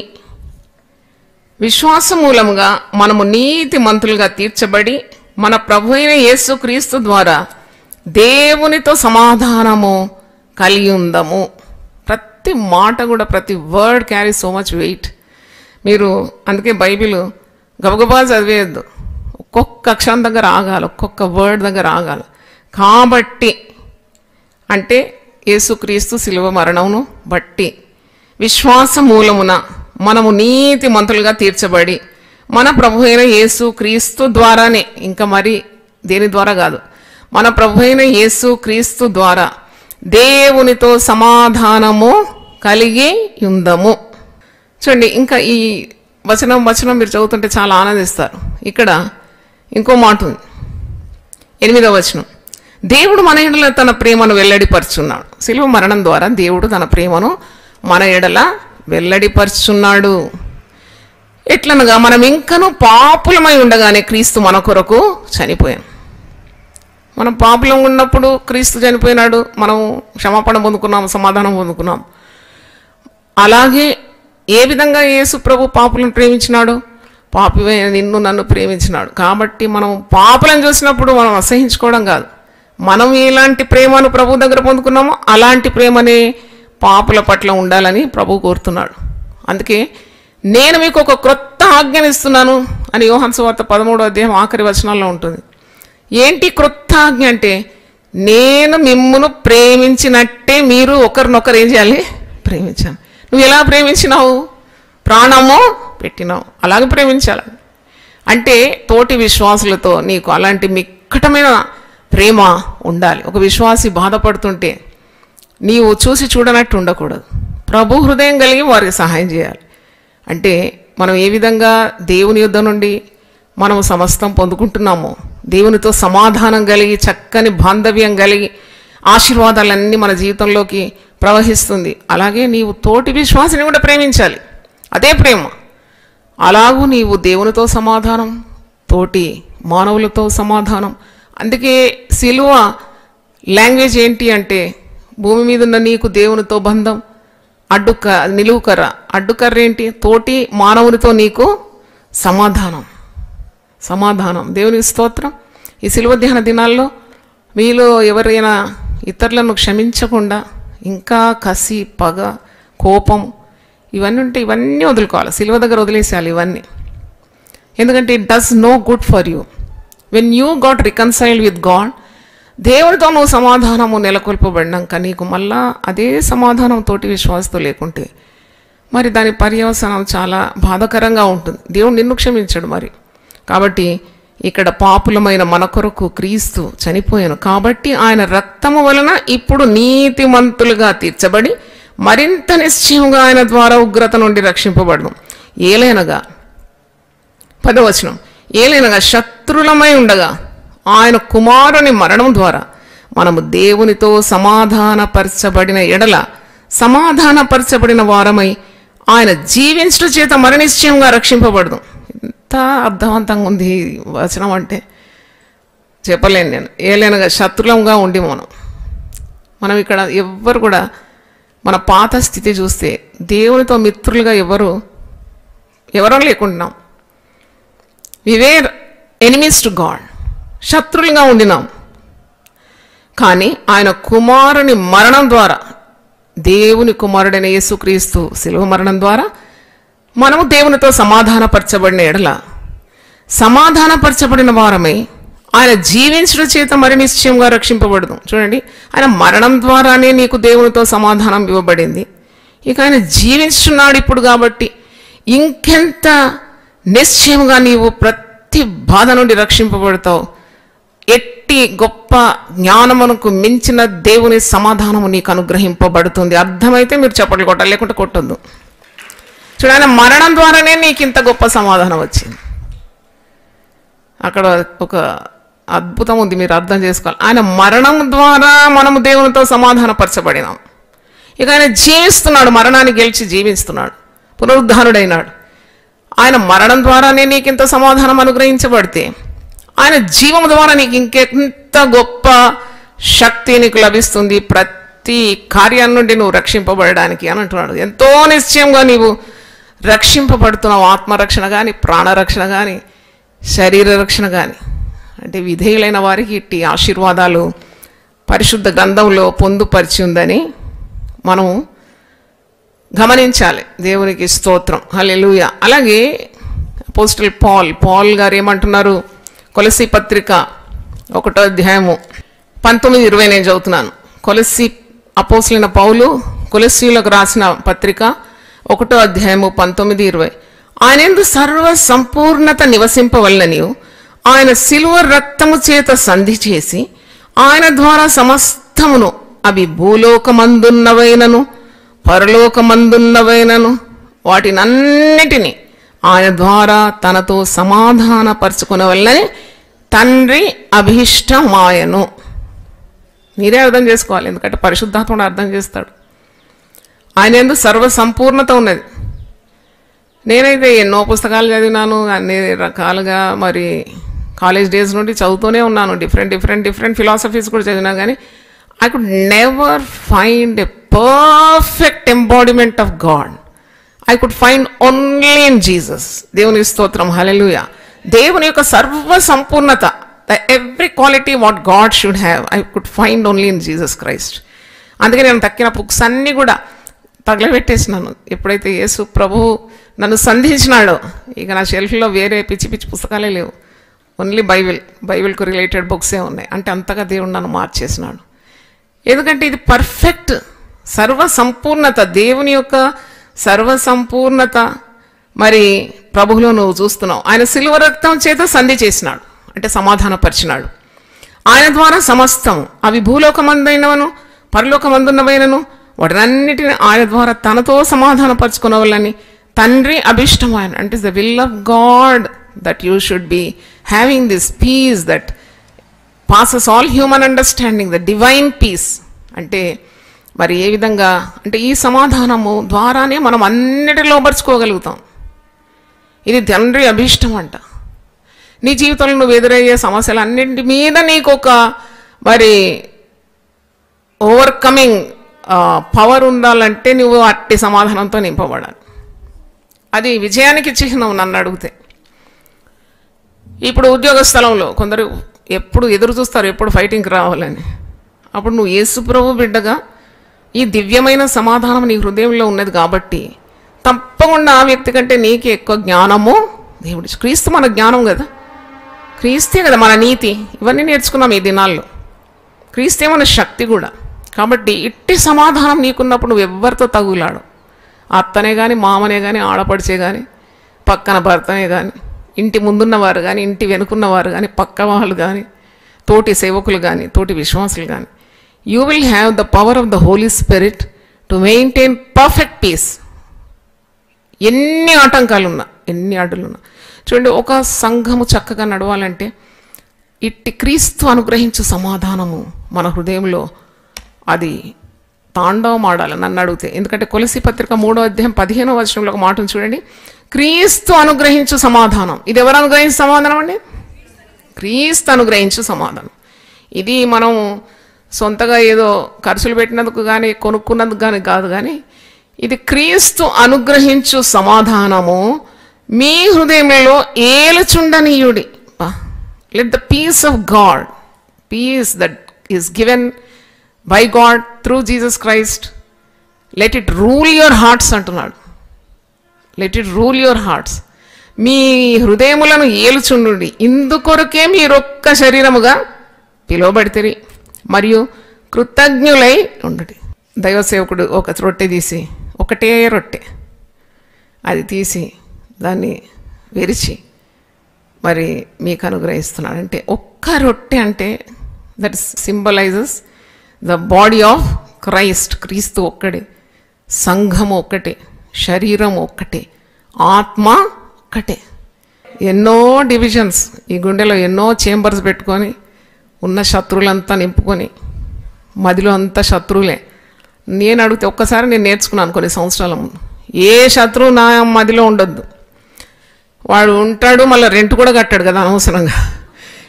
విశ్వాస మూలముగా మనము నీతిమంతులుగా తీర్చబడి మన ప్రభు అయిన యేసుక్రీస్తు ద్వారా దేవునితో సమాధానము కలిగి ఉందము. ప్రతి మాట కూడా, ప్రతి word carry so much weight. మీరు అందుకే బైబిల్ గబగబా చదివేయద్దు, ఒక్కొక్క అక్షరం దగ్గర ఆగాలి, ఒక్కొక్క వర్డ్ దగ్గర ఆగాలి. కాబట్టి అంటే యేసుక్రీస్తు శిలువ మరణమును బట్టి విశ్వాస మూలమున మనము నీతిమంతులుగా తీర్చబడి మన ప్రభు అయిన యేసుక్రీస్తు ద్వారానే, ఇంకా మరి దేని ద్వారా కాదు, మన ప్రభు అయిన యేసుక్రీస్తు ద్వారా దేవునితో సమాధానము కలిగి ఉందము. చూడండి, ఇంకా ఈ వచనం మీరు చదువుతుంటే చాలా ఆనందిస్తారు. ఇక్కడ ఇంకో మాట ఉంది, 8వ వచనం. దేవుడు మన ఎడల తన ప్రేమను వెల్లడిపరుచున్నాడు. శిలువ మరణం ద్వారా దేవుడు తన ప్రేమను మన ఎడల వెల్లడిపరుచున్నాడు. ఎట్లనగా మనం ఇంకనూ పాపులమై ఉండగానే క్రీస్తు మన కొరకు చనిపోయాం. మనం పాపులం ఉన్నప్పుడు క్రీస్తు చనిపోయినాడు, మనం క్షమాపణ పొందుకున్నాం, సమాధానం పొందుకున్నాం. అలాగే ఏ విధంగా యేసు ప్రభు పాపులను ప్రేమించినాడు? పాపివైన నిన్ను నన్ను ప్రేమించినాడు. కాబట్టి మనం పాపులను చూసినప్పుడు మనం అసహించుకోవడం కాదు, మనం ఎలాంటి ప్రేమను ప్రభు దగ్గర పొందుకున్నామో అలాంటి ప్రేమనే పాపుల పట్ల ఉండాలని ప్రభు కోరుతున్నాడు. అందుకే నేను మీకు ఒక క్రొత్త ఆజ్ఞనిస్తున్నాను అని యోహాను సువార్త 13వ అధ్యాయం ఆఖరి వచనాల్లో ఉంటుంది. ఏంటి క్రొత్త ఆజ్ఞ అంటే, నేను మిమ్మును ప్రేమించినట్టే మీరు ఒకరినొకరు ఏం చేయాలి? ప్రేమించాను. నువ్వు ఎలా ప్రేమించినావు? ప్రాణము పెట్టినావు, అలాగే ప్రేమించాలి. అంటే తోటి విశ్వాసులతో నీకు అలాంటి మిక్కటమైన ప్రేమ ఉండాలి. ఒక విశ్వాసి బాధపడుతుంటే నీవు చూసి చూడనట్టు ఉండకూడదు. ప్రభు హృదయం కలిగి వారికి సహాయం చేయాలి. అంటే మనం ఏ విధంగా దేవుని యుద్ధ నుండి మనం సమస్తం పొందుకుంటున్నామో, దేవునితో సమాధానం కలిగి చక్కని బాంధవ్యం కలిగి ఆశీర్వాదాలన్నీ మన జీవితంలోకి ప్రవహిస్తుంది. అలాగే నీవు తోటి విశ్వాసిని కూడా ప్రేమించాలి, అదే ప్రేమ. అలాగూ నీవు దేవునితో సమాధానం, తోటి మానవులతో సమాధానం. అందుకే సిలువ లాంగ్వేజ్ ఏంటి అంటే, భూమి మీద ఉన్న నీకు దేవునితో బంధం, నిలువుకర్ర. అడ్డుకర్ర ఏంటి? తోటి మానవునితో నీకు సమాధానం. దేవునికి స్తోత్రం. ఈ సిలువ ధ్యాన దినాల్లో మీలో ఎవరైనా ఇతరులను క్షమించకుండా ఇంకా కసి, పగ, కోపం ఇవన్నీ ఉంటే ఇవన్నీ వదులుకోవాలి, సిలువ దగ్గర వదిలేసేయాలి ఇవన్నీ. ఎందుకంటే it does no good for you. When you got reconciled with God, దేవుడితో నువ్వు సమాధానము నెలకొల్పబడినాక నీకు మళ్ళా అదే సమాధానం తోటి విశ్వాసతో లేకుంటే మరి దాని పర్యవసానం చాలా బాధాకరంగా ఉంటుంది. దేవుడు నిన్ను క్షమించాడు మరి. కాబట్టి ఇక్కడ పాపులమైన మన కొరకు క్రీస్తు చనిపోయాను, కాబట్టి ఆయన రక్తము వలన ఇప్పుడు నీతిమంతులుగా తీర్చబడి మరింత నిశ్చయంగా ఆయన ద్వారా ఉగ్రత నుండి రక్షింపబడదు. ఏలైనగా 10వ వచనం, ఏలైనగా శత్రులమై ఉండగా ఆయన కుమారుని మరణం ద్వారా మనము దేవునితో సమాధానపరచబడిన ఎడల సమాధానపరచబడిన వారమై ఆయన జీవించడం చేత మరణిశ్చయంగా రక్షింపబడదు. ఎంత అర్థవంతంగా ఉంది ఈ వచనం అంటే చెప్పలేను నేను. ఏలైనగా శత్రులంగా ఉండి మనం ఇక్కడ ఎవ్వరు కూడా మన పాత స్థితి చూస్తే దేవునితో మిత్రులుగా ఎవరో లేకుంటున్నాం. We were enemies to God, శత్రులుగా ఉండినాం. కానీ ఆయన కుమారుని మరణం ద్వారా, దేవుని కుమారుడైన యేసుక్రీస్తు శిలువ మరణం ద్వారా మనము దేవునితో సమాధానపరచబడిన ఎడల సమాధానపరచబడిన వారమై ఆయన జీవించడం చేత మరి నిశ్చయంగా రక్షింపబడదు. చూడండి, ఆయన మరణం ద్వారానే నీకు దేవునితో సమాధానం ఇవ్వబడింది. ఇక ఆయన జీవించున్నాడు ఇప్పుడు, కాబట్టి ఇంకెంత నిశ్చయంగా నీవు ప్రతి బాధ నుండి రక్షింపబడతావు. ఎట్టి గొప్ప జ్ఞానమునకు మించిన దేవుని సమాధానము నీకు అనుగ్రహింపబడుతుంది. అర్థమైతే మీరు చప్పట్లు కొట్టాలి, లేకుంటే కొట్టొద్దు. చూడ, ఆయన మరణం ద్వారానే నీకు ఇంత గొప్ప సమాధానం వచ్చింది. అక్కడ ఒక అద్భుతం ఉంది, మీరు అర్థం చేసుకోవాలి. ఆయన మరణం ద్వారా మనము దేవునితో సమాధానపరచబడినాం. ఇక ఆయన జీవిస్తున్నాడు, మరణాన్ని గెలిచి జీవిస్తున్నాడు, పునరుద్ధానుడైనాడు. ఆయన మరణం ద్వారానే నీకు ఇంత సమాధానం అనుగ్రహించబడితే ఆయన జీవం ద్వారా నీకు ఇంకెంత గొప్ప శక్తి నీకు లభిస్తుంది ప్రతి కార్యాన్ని నుండి నువ్వు రక్షింపబడడానికి అని అంటున్నాడు. ఎంతో నిశ్చయంగా నీవు రక్షింపబడుతున్నావు. ఆత్మరక్షణ కానీ, ప్రాణరక్షణ కానీ, శరీర రక్షణ కానీ. అంటే విధేయులైన వారికి ఇట్టి ఆశీర్వాదాలు పరిశుద్ధ గ్రంథంలో పొందుపరిచి ఉందని మనం గమనించాలి. దేవునికి స్తోత్రం, హల్లెలూయా. అలాగే అపోస్టల్ పాల్ గారు ఏమంటున్నారు? కొలసీ పత్రిక 1వ అధ్యాయము 19-20 నేను చదువుతున్నాను. కొలసీ అపోస్తలుడైన పౌలు కొలసీలకు రాసిన పత్రిక 1వ అధ్యాయము 19-20. ఆయన యందు సర్వ సంపూర్ణత నివసింపవలననియు ఆయన శిలువ రక్తము చేత సంధి చేసి ఆయన ద్వారా సమస్తమును అవి భూలోకమందున్నవైనను పరలోకమందున్నవైనను వాటినన్నిటినీ ఆయన ద్వారా తనతో సమాధానపరచుకునవలనని తండ్రి అభీష్టమాయను. మీరే అర్థం చేసుకోవాలి, ఎందుకంటే పరిశుద్ధాత్ముడు అర్థం చేస్తాడు. ఆయన యందు సర్వ సంపూర్ణత ఉన్నది. నేనైతే ఎన్నో పుస్తకాలు చదివినాను, అన్ని రకాలుగా మరి కాలేజ్ డేస్ నుండి చదువుతూనే ఉన్నాను. డిఫరెంట్ ఫిలాసఫీస్ కూడా చదివినా కానీ I could never find a perfect embodiment of God. I could find only in Jesus. దేవుని స్తోత్రం, హల్లెలూయా. దేవుని యొక్క సర్వ సంపూర్ణత, every quality what God should have, I could find only in Jesus Christ. అందుకే నేను తక్కిన బుక్స్ అన్నీ కూడా తగలబెట్టేసినాను. ఎప్పుడైతే యేసు ప్రభువు నన్ను సంధించినాడో ఇక నా షెల్ఫ్లో వేరే పిచ్చి పుస్తకాలే లేవు. ఓన్లీ బైబిల్కు రిలేటెడ్ బుక్సే ఉన్నాయి. అంటే అంతగా దేవుడు నన్ను మార్చేసినాడు. ఎందుకంటే ఇది పర్ఫెక్ట్ సర్వ సంపూర్ణత, దేవుని యొక్క సర్వ సంపూర్ణత మరి ప్రభువులో నువ్వు చూస్తున్నావు. ఆయన శిలువ రక్తం చేత సంధి చేసినాడు, అంటే సమాధానపరిచినాడు. ఆయన ద్వారా సమస్తం అవి భూలోకమందైనవను పరలోకమందున్నవైనను వాటినన్నిటిని ఆయన ద్వారా తనతో సమాధానపరచుకునవలని తండ్రి అభిష్టమైన, అంటే the will of God that you should be having this peace that passes all human understanding, the divine peace. అంటే మరి ఏ విధంగా అంటే ఈ సమాధానము ద్వారానే మనం అన్నిటిలో పరుచుకోగలుగుతాం. ఇది తండ్రి అభిష్టం అంట. నీ జీవితంలో నువ్వు ఎదురయ్యే సమస్యలు అన్నింటి మీద నీకు ఒక మరి ఓవర్కమింగ్ పవర్ ఉండాలంటే నువ్వు అట్టి సమాధానంతో నింపబడాలి. అది విజయానికి చిహ్నం నన్ను అడిగితే. ఇప్పుడు ఉద్యోగ స్థలంలో కొందరు ఎప్పుడు ఎదురు చూస్తారు ఎప్పుడు ఫైటింగ్కి రావాలని. అప్పుడు నువ్వు యేసు ప్రభు బిడ్డగా ఈ దివ్యమైన సమాధానం నీ హృదయంలో ఉన్నది కాబట్టి తప్పకుండా ఆ వ్యక్తి కంటే నీకే ఎక్కువ జ్ఞానము దేవుడి. క్రీస్తు మన జ్ఞానం కదా, క్రీస్తే కదా మన నీతి. ఇవన్నీ నేర్చుకున్నాం ఈ దినాల్లో. క్రీస్తే మన శక్తి కూడా. కాబట్టి ఇట్టి సమాధానం నీకున్నప్పుడు నువ్వు ఎవరితో తగులాడు, అత్తనే కానీ మామనే కానీ ఆడపడిచే కానీ పక్కన భర్తనే కానీ ఇంటి ముందున్నవారు కానీ ఇంటి వెనుకున్నవారు కానీ పక్క వాళ్ళు కానీ తోటి సేవకులు కానీ తోటి విశ్వాసులు కానీ, you will have the power of the Holy Spirit to maintain perfect peace. ఎన్ని ఆటంకాలున్నా ఎన్ని అడ్డులున్నా చూడండి, ఒక సంఘము చక్కగా నడవాలంటే ఇట్టి క్రీస్తు అనుగ్రహించు సమాధానము మన హృదయంలో అది తాండవం ఆడాలి నన్ను అడిగితే. ఎందుకంటే కొలసీ పత్రిక 3వ అధ్యాయం 15వ వచనంలో ఒక మాటను చూడండి, క్రీస్తు అనుగ్రహించు సమాధానం. ఇది ఎవరు అనుగ్రహించు సమాధానం అండి? క్రీస్తు అనుగ్రహించు సమాధానం. ఇది మనం సొంతగా ఏదో ఖర్చులు పెట్టినందుకు కానీ కొనుక్కున్నందుకు కానీ కాదు, కానీ ఇది క్రీస్తు అనుగ్రహించు సమాధానము మీ హృదయంలో ఏలుచుండనీయుడి. Let the peace of God, peace that is given by God through Jesus Christ, let it rule your hearts అంటున్నాడు. Let it rule your hearts. మీ హృదయములను ఏలుచుండుడి. ఇందుకొరకే మీరొక్క శరీరముగా పిలువబడితిరి మరియు కృతజ్ఞులై ఉండుడి. దైవసేవకుడు ఒక రొట్టె తీసి, ఒకటే రొట్టె అది తీసి దాన్ని విరిచి మరి మీకు అనుగ్రహిస్తున్నాడు. అంటే ఒక్క రొట్టె అంటే that symbolises the body of Christ. Kristu ఒక్కడే, సంఘము ఒక్కటే, శరీరం ఒక్కటే, ఆత్మ ఒక్కటే. ఎన్నో డివిజన్స్ ఈ గుండెలో ఎన్నో చేంబర్స్ పెట్టుకొని ఉన్న శత్రువులంతా నింపుకొని మదిలో అంతా శత్రువులే. నేను అడిగితే ఒక్కసారి నేను నేర్చుకున్నాను కొన్ని సంవత్సరాల ముందు, ఏ శత్రువు నా మదిలో ఉండొద్దు. వాడు ఉంటాడు మళ్ళీ రెంట్ కూడా కట్టాడు కదా అనవసరంగా.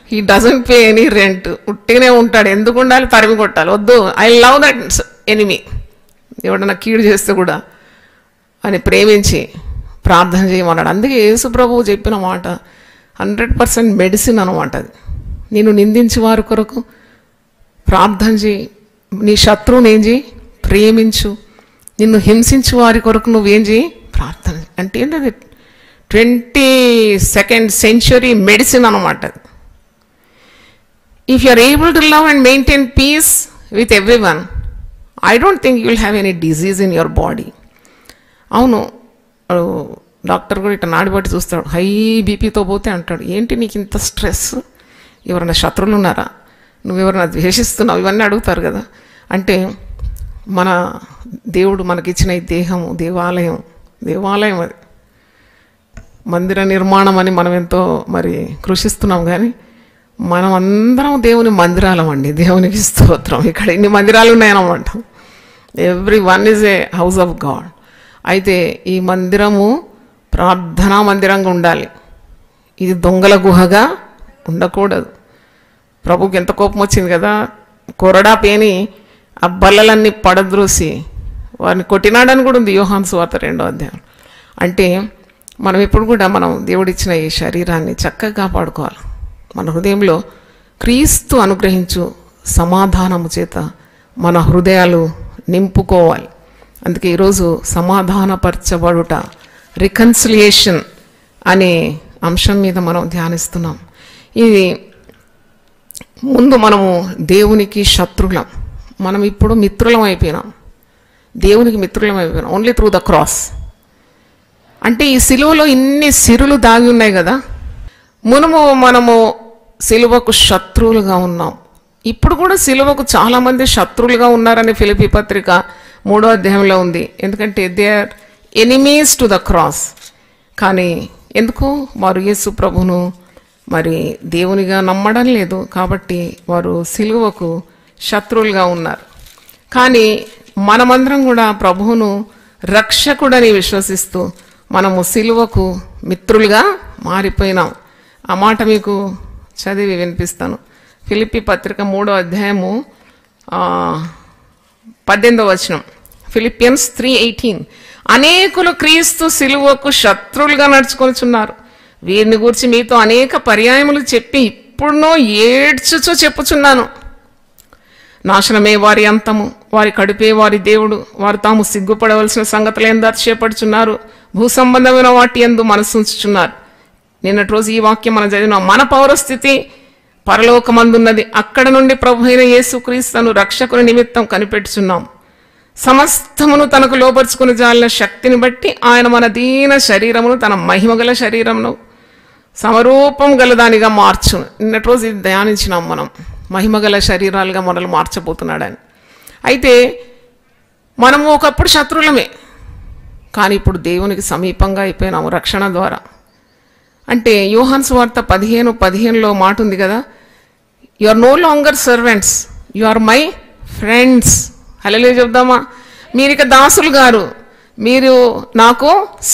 He doesn't pay any rent. ఉట్టిగానే ఉంటాడు. ఎందుకు ఉండాలి? తరిమి కొట్టాలి. వద్దు, ఐ లవ్ దట్ ఎనిమీ, ఎవడన్నా కీడు చేస్తే కూడా అని ప్రేమించి ప్రార్థన చేయమన్నాడు. అందుకే యేసు ప్రభువు చెప్పిన మాట 100% మెడిసిన్ అనమాట. అది నిన్ను నిందించి వారి కొరకు ప్రార్థన చేయి, నీ శత్రువుని ఏం చేయి? ప్రేమించు, నిన్ను హింసించు వారి కొరకు నువ్వేం చేయి? ప్రార్థన. అంటే ఏంటది? 22nd century మెడిసిన్ అనమాట. If you are able to love and maintain peace with every one, I don't think you will have any disease in your body. అవును, డాక్టర్ కూడా ఇట్లా నాడి బట్టి చూస్తాడు. హై బీపీతో పోతే అంటాడు, ఏంటి నీకు ఇంత స్ట్రెస్? ఎవరైనా శత్రువులు ఉన్నారా? నువ్వెవరైనా ద్వేషిస్తున్నావు? ఇవన్నీ అడుగుతారు కదా. అంటే మన దేవుడు మనకిచ్చిన ఈ దేహము దేవాలయం అది. మందిర నిర్మాణం అని మనం ఎంతో మరి కృషిస్తున్నాం, కానీ మనం అందరం దేవుని మందిరాలం అండి. దేవునికి స్తోత్రం. ఇక్కడ ఇన్ని మందిరాలు ఉన్నాయన్నమాట. Every one is a house of God. అయితే ఈ మందిరము ప్రార్థనా మందిరంగా ఉండాలి. ఇది దొంగల గుహగా ఉండకూడదు. ప్రభుకి ఎంత కోపం వచ్చింది కదా, కొరడా పేని ఆ బల్లలన్నీ పడద్రోసి వారిని కొట్టినాడని కూడా ఉంది యోహాను సువార్త 2వ అధ్యాయం. అంటే మనం ఎప్పుడు కూడా మనం దేవుడిచ్చిన ఈ శరీరాన్ని చక్కగా కాపాడుకోవాలి. మన హృదయంలో క్రీస్తు అనుగ్రహించు సమాధానము చేత మన హృదయాలు నింపుకోవాలి. అందుకే ఈరోజు సమాధానపరచబడుట, రికన్సిలియేషన్ అనే అంశం మీద మనం ధ్యానిస్తున్నాం. ఇది ముందు మనము దేవునికి శత్రులం, మనం ఇప్పుడు మిత్రులం అయిపోయినాం. దేవునికి మిత్రులం అయిపోయినాం ఓన్లీ త్రూ ద క్రాస్. అంటే ఈ సిలువలో ఇన్ని సిరులు దాగి ఉన్నాయి కదా. మనము సిలువకు శత్రువులుగా ఉన్నాం. ఇప్పుడు కూడా సిలువకు చాలామంది శత్రువులుగా ఉన్నారని ఫిలిప్పీ పత్రిక 3వ అధ్యాయంలో ఉంది. ఎందుకంటే they are enemies to the cross. కానీ ఎందుకు? వారు యేసు ప్రభును మరి దేవునిగా నమ్మడం లేదు, కాబట్టి వారు సిలువకు శత్రువులుగా ఉన్నారు. కానీ మనమందరం కూడా ప్రభువును రక్షకుడని విశ్వసిస్తూ మనము సిలువకు మిత్రులుగా మారిపోయినాం. ఆ మాట మీకు చదివి వినిపిస్తాను. ఫిలిప్పీ పత్రిక 3వ అధ్యాయము 18వ వచనం. ఫిలిపియన్స్ 3:18. అనేకులు క్రీస్తు సిలువకు శత్రువులుగా నడుచుకొనిచున్నారు. వీరిని గురించి మీతో అనేక పర్యాయములు చెప్పి ఇప్పుడునో ఏడ్చుచూ చెప్పుచున్నాను. నాశనమే వారి అంతము, వారి కడుపే వారి దేవుడు. వారు తాము సిగ్గుపడవలసిన సంగతులు ఎందు అతిశయపడుచున్నారు, భూ సంబంధమైన వాటి యందు మనసు ఉంచుచున్నారు. నిన్నటి రోజు ఈ వాక్యం మనం చదివినాం. మన పౌరస్థితి పరలోకమందున్నది, అక్కడ నుండి ప్రభు అయిన యేసుక్రీస్తును రక్షకుని నిమిత్తం కనిపెట్టుచున్నాం. సమస్తమును తనకు లోపరుచుకుని జాలిన శక్తిని బట్టి ఆయన మన దీన శరీరమును తన మహిమగల శరీరమును సమరూపం గలదానిగా మార్చును. నిన్నటి రోజు ఇది ధ్యానించినాం మనం, మహిమగల శరీరాలుగా మనల్ని మార్చబోతున్నాడని. అయితే మనము ఒకప్పుడు శత్రువులమే, కానీ ఇప్పుడు దేవునికి సమీపంగా అయిపోయినాము రక్షణ ద్వారా. అంటే యోహాను సువార్త 15:15లో మాట ఉంది కదా, you are no longer servants, you are my friends. హల్లెలూయా చెప్దామా? మీరిక దాసులు గారు, మీరు నాకు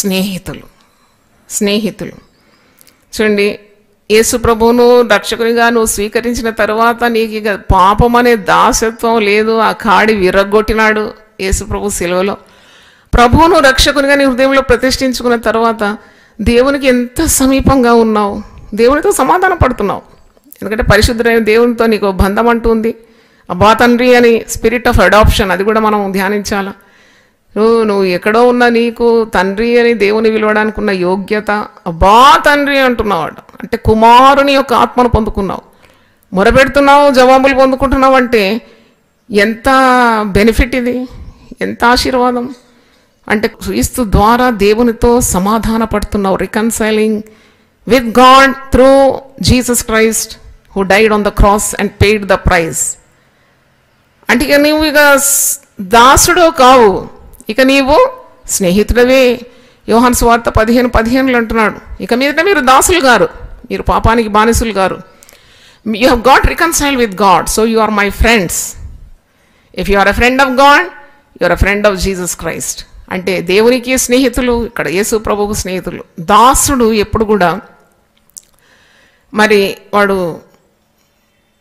స్నేహితులు. చూడండి, యేసు ప్రభువును రక్షకునిగా నువ్వు స్వీకరించిన తర్వాత నీకు ఇక పాపం అనే దాసత్వం లేదు. ఆ కాడి విరగొట్టినాడు యేసు ప్రభు సిలువలో. ప్రభువును రక్షకునిగా నీ హృదయంలో ప్రతిష్ఠించుకున్న తర్వాత దేవునికి ఎంత సమీపంగా ఉన్నావు, దేవునితో సమాధాన పడుతున్నావు. ఎందుకంటే పరిశుద్ధమైన దేవునితో నీకు బంధం అంటూ ఉంది. అబ్బా తండ్రి అని స్పిరిట్ ఆఫ్ అడాప్షన్, అది కూడా మనం ధ్యానించాలా. నువ్వు ఎక్కడో ఉన్నా నీకు తండ్రి అని దేవుని పిలవడానికి ఉన్న యోగ్యత, అబ్బా తండ్రి అంటున్నావాడు. అంటే కుమారుని యొక్క ఆత్మను పొందుకున్నావు, మొరపెడుతున్నావు, జవాబులు పొందుకుంటున్నావు. అంటే ఎంత బెనిఫిట్ ఇది, ఎంత ఆశీర్వాదం. అంటే క్రీస్తు ద్వారా దేవునితో సమాధాన పడుతున్నావు. Reconciling with God through Jesus Christ who died on the cross and paid the price. అంటే ఇక నువ్వు ఇక దాసుడో కావు, ఇక నీవు స్నేహితుడవే. యోహాను సువార్త 15:15 అంటున్నాడు, ఇక మీదట మీరు దాసులు గారు, మీరు పాపానికి బానిసులు గారు. You have got reconcile with God, so you are my friends. If you are a friend of God, you are a friend of Jesus Christ. అంటే దేవునికి స్నేహితులు, ఇక్కడ యేసు ప్రభువుకు స్నేహితులు. దాసుడు ఎప్పుడు కూడా మరి వాడు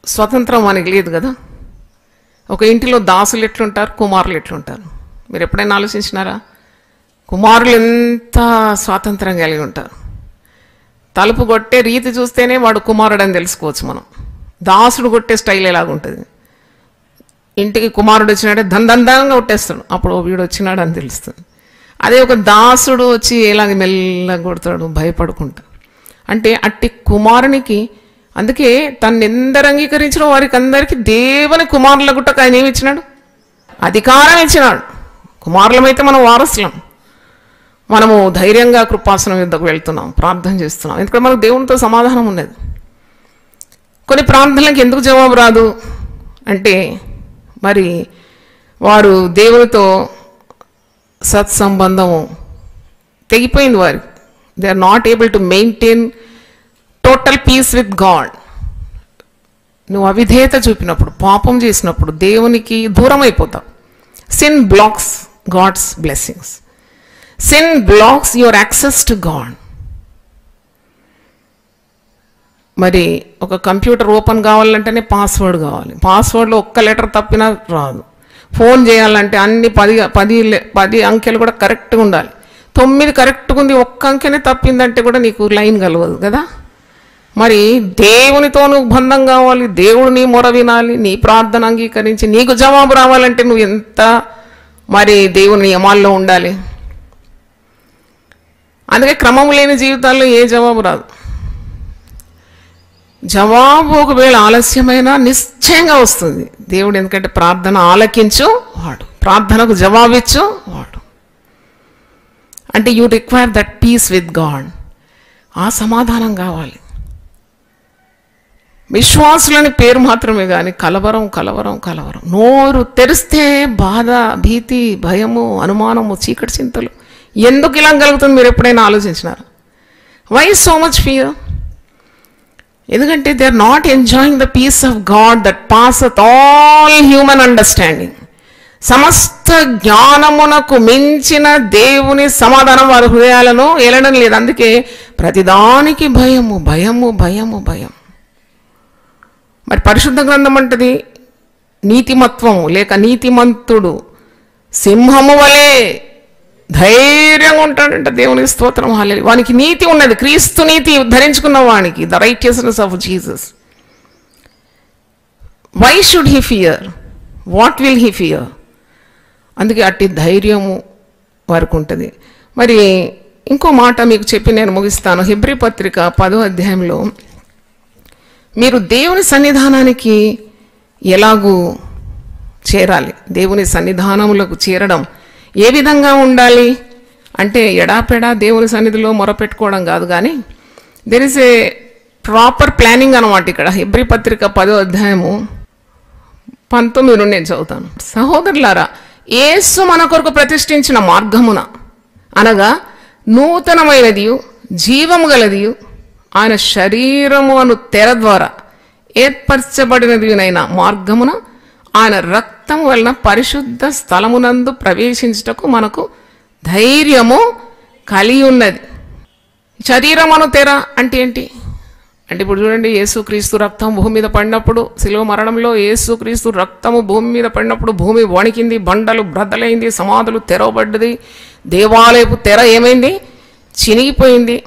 స్వతంత్రం మనకి లేదు కదా. ఒక ఇంటిలో దాసులు ఎట్లుంటారు, కుమారులు ఎట్లుంటారు, మీరు ఎప్పుడైనా ఆలోచించినారా? కుమారులు ఎంత స్వాతంత్రం కలిగి ఉంటారు. తలుపు కొట్టే రీతి చూస్తేనే వాడు కుమారుడు అని తెలుసుకోవచ్చు మనం. దాసుడు కొట్టే స్టైల్ ఎలాగుంటుంది. ఇంటికి కుమారుడు వచ్చినాడే దందందంగా కొట్టేస్తాడు, అప్పుడు వీడు వచ్చినాడు అని తెలుస్తుంది. అదే ఒక దాసుడు వచ్చి ఎలాగ మెల్లగా కొడతాడు భయపడుకుంటా. అంటే అట్టి కుమారునికి, అందుకే తను ఎందరు అంగీకరించిన వారికి అందరికీ దేవుని కుమారుల గుట్టకు ఆయన ఏమి ఇచ్చినాడు? అధికారం ఇచ్చినాడు. కుమారులమైతే మనం వారసులం. మనము ధైర్యంగా కృపాసనం యుద్ధకు వెళ్తున్నాం, ప్రార్థన చేస్తున్నాం, ఎందుకంటే మనకు దేవునితో సమాధానం ఉన్నది. కొన్ని ప్రార్థనలకు ఎందుకు జవాబు రాదు అంటే, మరి వారు దేవునితో సత్సంబంధము తెగిపోయింది వారికి. They are not able to maintain total peace with God. నువ్వు అవిధేయత చూపినప్పుడు, పాపం చేసినప్పుడు దేవునికి దూరం అయిపోతావు. Sin blocks God's blessings. Sin blocks your access to God. మరి ఒక కంప్యూటర్ ఓపెన్ కావాలంటేనే పాస్వర్డ్ కావాలి. పాస్వర్డ్లో ఒక్క లెటర్ తప్పినా రాదు. ఫోన్ చేయాలంటే అన్ని 10 అంకెలు కూడా కరెక్ట్గా ఉండాలి. 9 కరెక్ట్గా ఉంది, ఒక్క అంకెనే తప్పిందంటే కూడా నీకు లైన్ కలవదు కదా. మరి దేవునితో నువ్వు బంధం కావాలి, దేవుడు నీ మొర వినాలి, నీ ప్రార్థన అంగీకరించి నీకు జవాబు రావాలంటే నువ్వు ఎంత మరి దేవుని నియమాల్లో ఉండాలి. అందుకే క్రమం లేని జీవితాల్లో ఏ జవాబు రాదు. జవాబు ఒకవేళ ఆలస్యమైనా నిశ్చయంగా వస్తుంది. దేవుడు ఎందుకంటే ప్రార్థన ఆలకించు వాడు, ప్రార్థనకు జవాబిచ్చు వాడు. అంటే you require that peace with God. ఆ సమాధానం కావాలి. విశ్వాసులని పేరు మాత్రమే కానీ కలవరం కలవరం కలవరం. నోరు తెరిస్తే బాధ, భీతి, భయము, అనుమానము, చీకటి చింతలు. ఎందుకు ఇలా కలుగుతుంది మీరు ఎప్పుడైనా ఆలోచించినారా? Why so much fear? ఎందుకంటే they are not enjoying the peace of God that passeth all human understanding. సమస్త జ్ఞానమునకు మించిన దేవుని సమాధానం వారి హృదయాలను ఏలడం లేదు. అందుకే ప్రతిదానికి భయము భయము భయము భయం. మరి పరిశుద్ధ గ్రంథం అంటది నీతిమత్వము లేక నీతిమంతుడు సింహము వలె ధైర్యంగా ఉంటాడంట. దేవునికి స్తోత్రం, హల్లెలూయా. వానికి నీతి ఉన్నది, క్రీస్తు నీతి ధరించుకున్న వానికి, the righteousness of Jesus. Why should he fear? What will he fear? అందుకే అట్టి ధైర్యము వారికి ఉంటుంది. మరి ఇంకో మాట మీకు చెప్పి నేను ముగిస్తాను. హెబ్రీ పత్రిక 10వ అధ్యాయంలో మీరు దేవుని సన్నిధానానికి ఎలాగూ చేరాలి, దేవుని సన్నిధానములకు చేరడం ఏ విధంగా ఉండాలి అంటే, ఎడాపెడా దేవుని సన్నిధిలో మొరపెట్టుకోవడం కాదు, కానీ there is a proper planning అనమాట. ఇక్కడ హెబ్రీ పత్రిక 10వ అధ్యాయము 19 నుండి నేను చదువుతాను. సహోదరులారా, యేసు మన కొరకు ప్రతిష్ఠించిన మార్గమున, అనగా నూతనమైనది జీవము గలదియు ఆయన శరీరము అను తెర ద్వారా ఏర్పరచబడినదినైన మార్గమున ఆయన రక్తము వలన పరిశుద్ధ స్థలమునందు ప్రవేశించుటకు మనకు ధైర్యము కలిగి ఉన్నది. శరీరం అను తెర అంటే ఏంటి అంటే, ఇప్పుడు చూడండి, యేసుక్రీస్తు రక్తం భూమి మీద పడినప్పుడు, శిలువ మరణంలో యేసుక్రీస్తు రక్తము భూమి మీద పడినప్పుడు భూమి వణికింది, బండలు బ్రద్దలైంది, సమాధులు తెరవబడ్డది, దేవాలయపు తెర ఏమైంది? చినిగిపోయింది.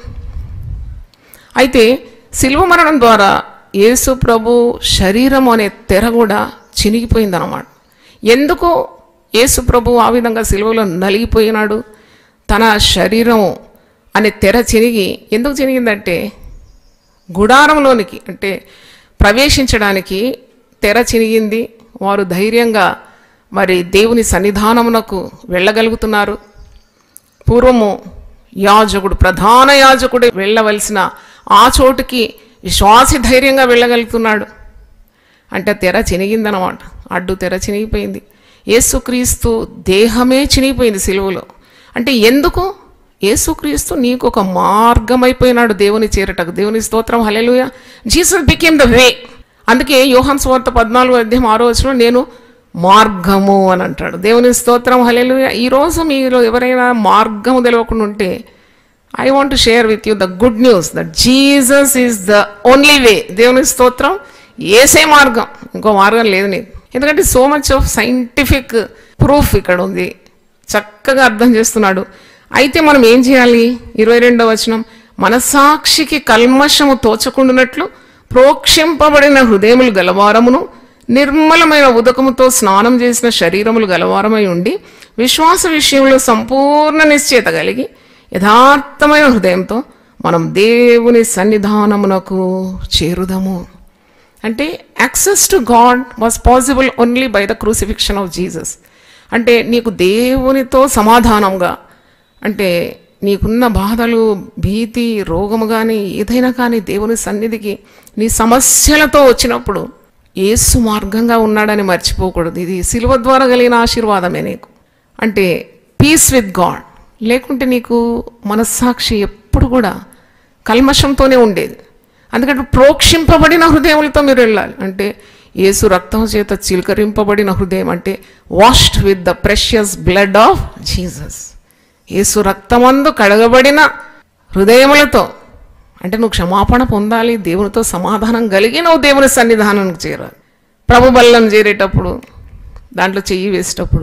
అయితే శిలువ మరణం ద్వారా యేసు ప్రభు శరీరం అనే తెర కూడా చినిగిపోయిందన్నమాట. ఎందుకు యేసు ప్రభు ఆ విధంగా శిలువలో నలిగిపోయినాడు? తన శరీరము అనే తెర చినిగి, ఎందుకు చినిగిందంటే గుడారంలోనికి అంటే ప్రవేశించడానికి తెర చినిగింది. వారు ధైర్యంగా మరి దేవుని సన్నిధానమునకు వెళ్ళగలుగుతున్నారు. పూర్వము యాజకుడు, ప్రధాన యాజకుడు వెళ్ళవలసిన ఆ చోటుకి విశ్వాసి ధైర్యంగా వెళ్ళగలుగుతున్నాడు. అంటే తెర చినిగిందనమాట, అడ్డు తెర చినిగిపోయింది. యేసుక్రీస్తు దేహమే చినిగిపోయింది సిలువలో. అంటే ఎందుకు? యేసుక్రీస్తు నీకు ఒక మార్గం అయిపోయినాడు దేవుని చేరటకు. దేవుని స్తోత్రం, హల్లెలూయా. Jesus became the way. అందుకే యోహాను సువార్త 14వ అధ్యాయం 6వ వచనంలో నేను మార్గము అని అంటాడు. దేవుని స్తోత్రం, హల్లెలూయా. ఈరోజు మీలో ఎవరైనా మార్గము తెలియకుండా ఉంటే, I want to share with you the good news that Jesus is the only way. దేవుని స్తోత్రం. ఏసే మార్గం, ఇంకో మార్గం లేదు నీకు. ఎందుకంటే so much of scientific proof ఇక్కడ ఉంది, చక్కగా అర్థం చేస్తున్నాడు. అయితే మనం ఏం చేయాలి? 22వ వచనం, మనసాక్షికి కల్మషము తోచకుండునట్లు ప్రోక్షింపబడిన హృదయములు గలవారమును నిర్మలమైన ఉదకముతో స్నానం చేసిన శరీరములు గలవారమై ఉండి విశ్వాస విషయంలో సంపూర్ణ నిశ్చయత కలిగి యథార్థమైన హృదయంతో మనం దేవుని సన్నిధానమునకు చేరుదము. అంటే access to God was possible only by the crucifixion of Jesus. అంటే నీకు దేవునితో సమాధానంగా, అంటే నీకున్న బాధలు, భీతి, రోగము కానీ ఏదైనా కానీ దేవుని సన్నిధికి నీ సమస్యలతో వచ్చినప్పుడు యేసు మార్గంగా ఉన్నాడని మర్చిపోకూడదు. ఇది సిలువ ద్వారా కలిగిన ఆశీర్వాదమే నీకు. అంటే పీస్ విత్ గాడ్. లేకుంటే నీకు మనస్సాక్షి ఎప్పుడు కూడా కల్మషంతోనే ఉండేది. అందుకంటే ప్రోక్షింపబడిన హృదయములతో మీరు వెళ్ళాలి. అంటే యేసు రక్తం చేత చిలకరింపబడిన హృదయం, అంటే washed with the precious blood of Jesus. Yesu రక్తమందు కడగబడిన హృదయములతో, అంటే నువ్వు క్షమాపణ పొందాలి, దేవునితో సమాధానం కలిగి నువ్వు దేవుని సన్నిధానానికి చేరాలి. ప్రభు బల్లం చేరేటప్పుడు, దాంట్లో చెయ్యి వేసేటప్పుడు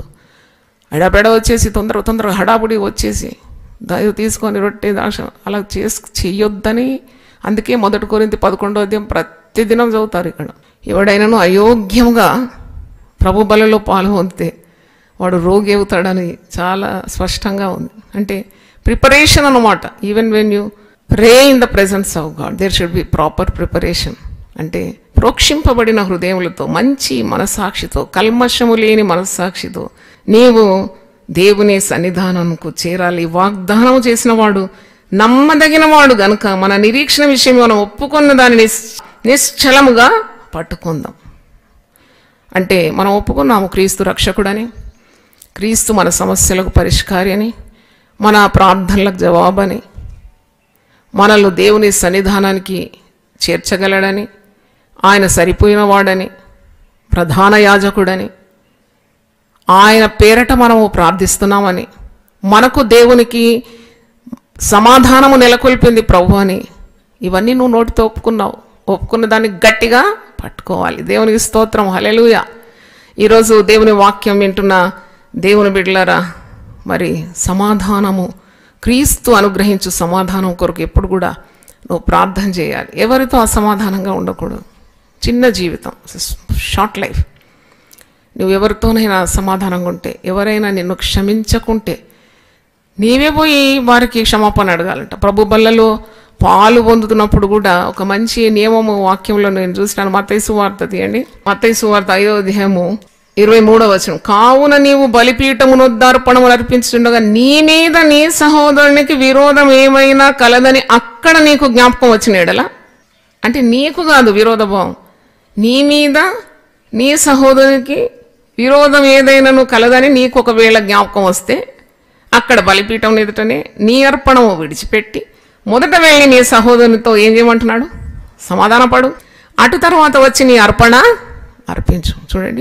ఎడపెడ వచ్చేసి తొందరగా హడాబుడి వచ్చేసి దయ తీసుకొని రొట్టె దాక్ష అలా చెయ్యొద్దని, అందుకే 1 కొరింథీ 11వ అధ్యాయం ప్రతిదినం చదువుతారు. ఇక్కడ ఎవడైనాను అయోగ్యంగా ప్రభు బలలో పాల్గొంటే వాడు రోగి అవుతాడని చాలా స్పష్టంగా ఉంది. అంటే ప్రిపరేషన్ అన్నమాట. Even when you pray in the presence of God there should be proper preparation. అంటే ప్రోక్షింపబడిన హృదయములతో, మంచి మనస్సాక్షితో, కల్మషము లేని మనస్సాక్షితో నీవు దేవుని సన్నిధానంకు చేరాలి. వాగ్దానం చేసిన వాడు నమ్మదగిన వాడు గనుక మన నిరీక్షణ విషయం మనం ఒప్పుకున్న దానిని నిశ్చలముగా పట్టుకుందాం. అంటే మనం ఒప్పుకున్నాము క్రీస్తు రక్షకుడని, క్రీస్తు మన సమస్యలకు పరిష్కారి అని, మన ప్రార్థనలకు జవాబని, మనల్ని దేవుని సన్నిధానానికి చేర్చగలడని, ఆయన సరిపోయిన వాడని, ప్రధాన యాజకుడని, ఆయన పేరట మనము ప్రార్థిస్తున్నామని, మనకు దేవునికి సమాధానము నెలకొల్పింది ప్రభు అని, ఇవన్నీ నువ్వు నోటితో ఒప్పుకున్నావు. ఒప్పుకున్న దాన్ని గట్టిగా పట్టుకోవాలి. దేవునికి స్తోత్రం, హల్లెలూయా. ఈరోజు దేవుని వాక్యం వింటున్న దేవుని బిడ్డలారా, మరి సమాధానము, క్రీస్తు అనుగ్రహించు సమాధానం కొరకు ఎప్పుడు కూడా నువ్వు ప్రార్థన చేయాలి. ఎవరితో అసమాధానంగా ఉండకూడదు. చిన్న జీవితం, షార్ట్ లైఫ్. నువ్వు ఎవరితోనైనా సమాధానంగా ఉంటే, ఎవరైనా నిన్ను క్షమించకుంటే నీవే పోయి వారికి క్షమాపణ అడగాలంట. ప్రభు బల్లలో పాలు పొందుతున్నప్పుడు కూడా ఒక మంచి నియమము వాక్యంలో నేను చూసినాను. మత్తయి సువార్త తీయండి. మత్తయి సువార్త 5వ అధ్యాయము 23వ వచనం. కావున నీవు బలిపీఠమునొద్దార్పణములు అర్పించుండగా నీ మీద నీ సహోదరునికి విరోధం ఏమైనా కలదని అక్కడ నీకు జ్ఞాపకం వచ్చిన ఎడల, అంటే నీకు కాదు విరోధభావం, నీ మీద నీ సహోదరునికి విరోధం ఏదైనాను కలదని నీకు ఒకవేళ జ్ఞాపకం వస్తే అక్కడ బలిపీఠం ఎదుటనే నీ అర్పణము విడిచిపెట్టి మొదట వెళ్ళి నీ సహోదరునితో ఏం చేయమంటున్నాడు? సమాధానపడు. అటు తర్వాత వచ్చి నీ అర్పణ అర్పించు. చూడండి,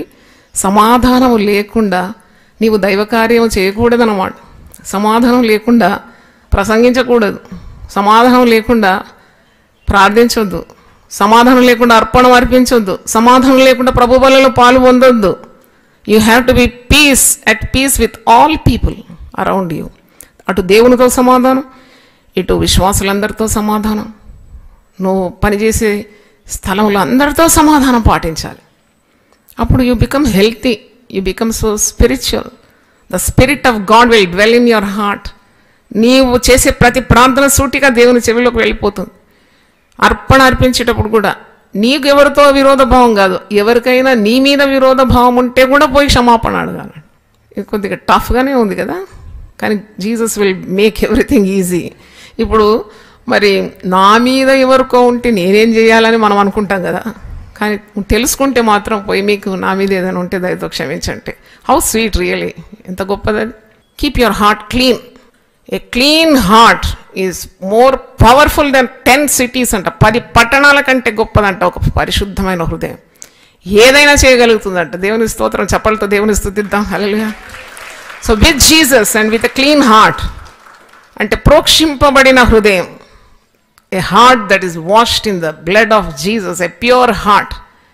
సమాధానం లేకుండా నీవు దైవకార్యం చేయకూడదన్నమాట. సమాధానం లేకుండా ప్రసంగించకూడదు, సమాధానం లేకుండా ప్రార్థించొద్దు, సమాధానం లేకుండా అర్పణ అర్పించొద్దు, సమాధానం లేకుండా ప్రభు బలలో పాలు పొందొద్దు. You have to be at peace with all people around you. అటు దేవునితో సమాధానం, ఇటు విశ్వాసులందరితో సమాధానం, నువ్వు పనిచేసే స్థలంలో అందరితో సమాధానం పాటించాలి. అప్పుడు you become healthy, you become so spiritual. The spirit of God will dwell in your heart. నీవు చేసే ప్రతి ప్రార్థన సూటిగా దేవుని చెవిలోకి వెళ్ళిపోతుంది. అర్పణ అర్పించేటప్పుడు కూడా నీకు ఎవరితో విరోధ భావం కాదు, ఎవరికైనా నీ మీద విరోధ భావం ఉంటే కూడా పోయి క్షమాపణ అడగాలి. ఇది కొద్దిగా టఫ్గానే ఉంది కదా, కానీ Jesus will make everything easy. ఇప్పుడు మరి నా మీద ఎవరికో ఉంటే నేనేం చేయాలని మనం అనుకుంటాం కదా, కానీ తెలుసుకుంటే మాత్రం పోయి మీకు నా మీద ఏదైనా ఉంటే దయతో క్షమించండి. హౌ స్వీట్, రియలీ ఎంత గొప్పది. Keep your heart clean. A clean heart is more powerful than 10 cities అంట. 10 పట్టణాల కంటే గొప్పదంట ఒక పరిశుద్ధమైన హృదయం. ఏదైనా చేయగలుగుతుందంట. దేవుని స్తోత్రం, చప్పలతో దేవుని స్తుతిద్దాం. హల్లెలూయా. So with Jesus and with a clean heart, అంటే ప్రోక్షింపబడిన హృదయం, a heart that is washed in the blood of Jesus, a pure heart.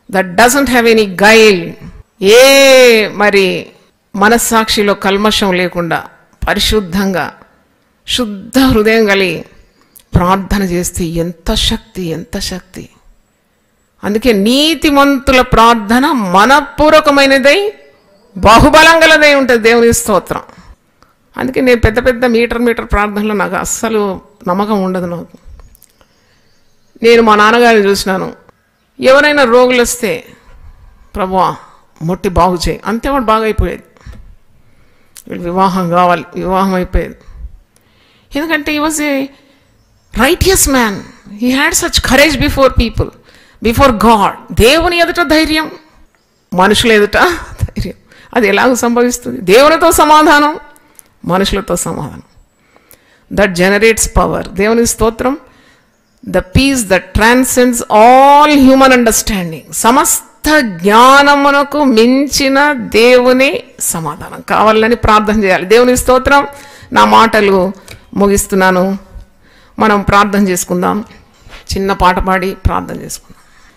That doesn't have any guile, ఏ మరి మనస్సాక్షిలో కల్మషం లేకుండా పరిశుద్ధంగా శుద్ధ హృదయం కలిగి ప్రార్థన చేస్తే ఎంత శక్తి, ఎంత శక్తి. అందుకే నీతిమంతుల ప్రార్థన మనపూర్వకమైనదై బాహుబలం గలదై ఉంటుంది. దేవుని స్తోత్రం. అందుకే నేను పెద్ద పెద్ద మీటర్ ప్రార్థనలో నాకు అస్సలు నమ్మకం ఉండదు. నాకు నేను మా నాన్నగారిని చూసినాను. ఎవరైనా రోగులు వస్తే ప్రభువా ముట్టి బాగు చేయి అంతే, వాడు బాగా అయిపోయేది. వీళ్ళు వివాహం కావాలి, వివాహం అయిపోయేది. ఎందుకంటే he was a righteous man. He had such courage before people, before God. దేవుని ఎదుట ధైర్యం, మనుషుల ఎదుట ధైర్యం. అది ఎలాగో సంభవిస్తుంది? దేవునితో సమాధానం, మనుషులతో సమాధానం. That generates power. దేవుని స్తోత్రం. The peace that transcends all human understanding. సమస్త జ్ఞానమునకు మించిన దేవుని సమాధానం కావాలని ప్రార్థన చేయాలి. దేవుని స్తోత్రం. నా మాటలు ముగిస్తున్నాను. మనం ప్రార్థన చేసుకుందాం. చిన్న పాట పాడి ప్రార్థన చేసుకుందాం.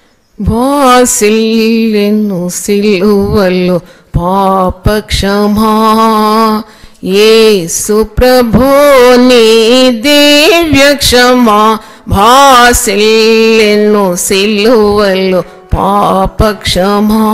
వాసిల్లెను సిలువలో పాప క్షమా, యేసు ప్రభో నీ దివ్య క్షమా. భాసిల్లెను సిలువలో పాప క్షమా,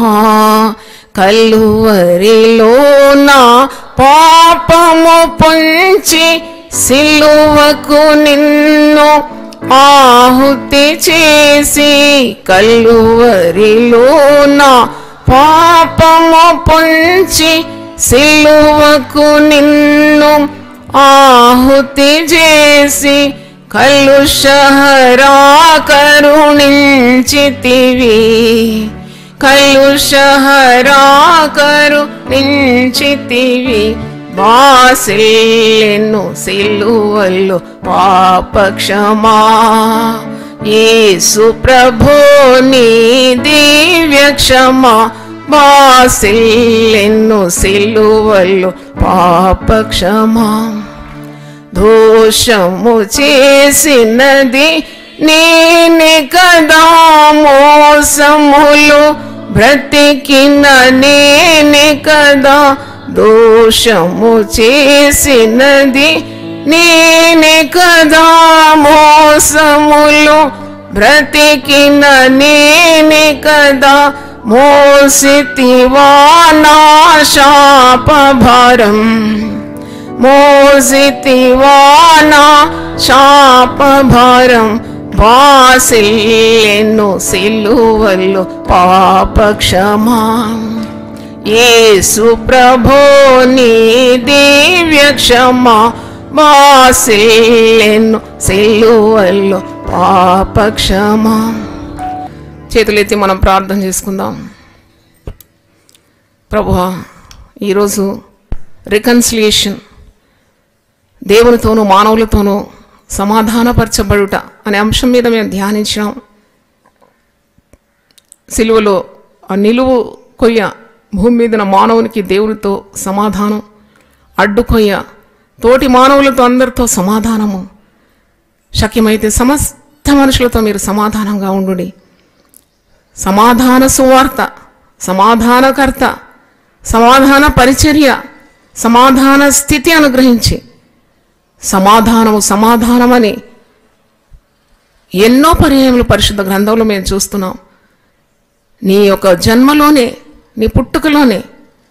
కలువరిలో నా పాపము పొంచి సిలువకు నిన్ను ఆహుతి చేసి, కలువరిలో నా పాపము పొంచి సిలువకు నిన్ను ఆహుతి చేసి, కలుషహరా కరుణించితివి, కలుషహరా కరుణించితివి. వాసిల్లెను సిలువలో పాప క్షమా, యేసు ప్రభో నీ దివ్య క్షమా. వాసిల్లెను సిలువలో పాప క్షమా. దోషము చేసినది నేనే కదా, మోసములు బ్రతికిన నేనే కదా. దోషము చేసినది నేనే కదా, మోసములు బ్రతికిన నేనే కదా. మోసితివా నా శాపభారం, మోసితివా నా శాపభారం. వాసిల్లెను సిలువలో పాప క్షమా, యేసు ప్రభో నీ దివ్య క్షమా. వాసిల్లెను సిలువలో పాప క్షమా. చేతులెత్తి మనం ప్రార్థన చేసుకుందాం. ప్రభువా, ఈరోజు రికన్సిలియేషన్, దేవునితోనూ మానవులతోనూ సమాధానపరచబడుట అనే అంశం మీద మేము ధ్యానించినాం. సిలువలో ఆ నిలువు కొయ్య, భూమి మీద మానవునికి దేవునితో సమాధానం, అడ్డుకొయ్య తోటి మానవులతో అందరితో సమాధానము. శక్యమైతే సమస్త మనుషులతో మీరు సమాధానంగా ఉండుడి. సమాధాన సువార్త, సమాధానకర్త, సమాధాన పరిచర్య, సమాధాన స్థితి అనుగ్రహించి సమాధానమని ఎన్నో పర్యాయములు పరిశుద్ధ గ్రంథంలో మేము చూస్తున్నాం. నీ యొక్క జన్మలోనే, నీ పుట్టుకలోనే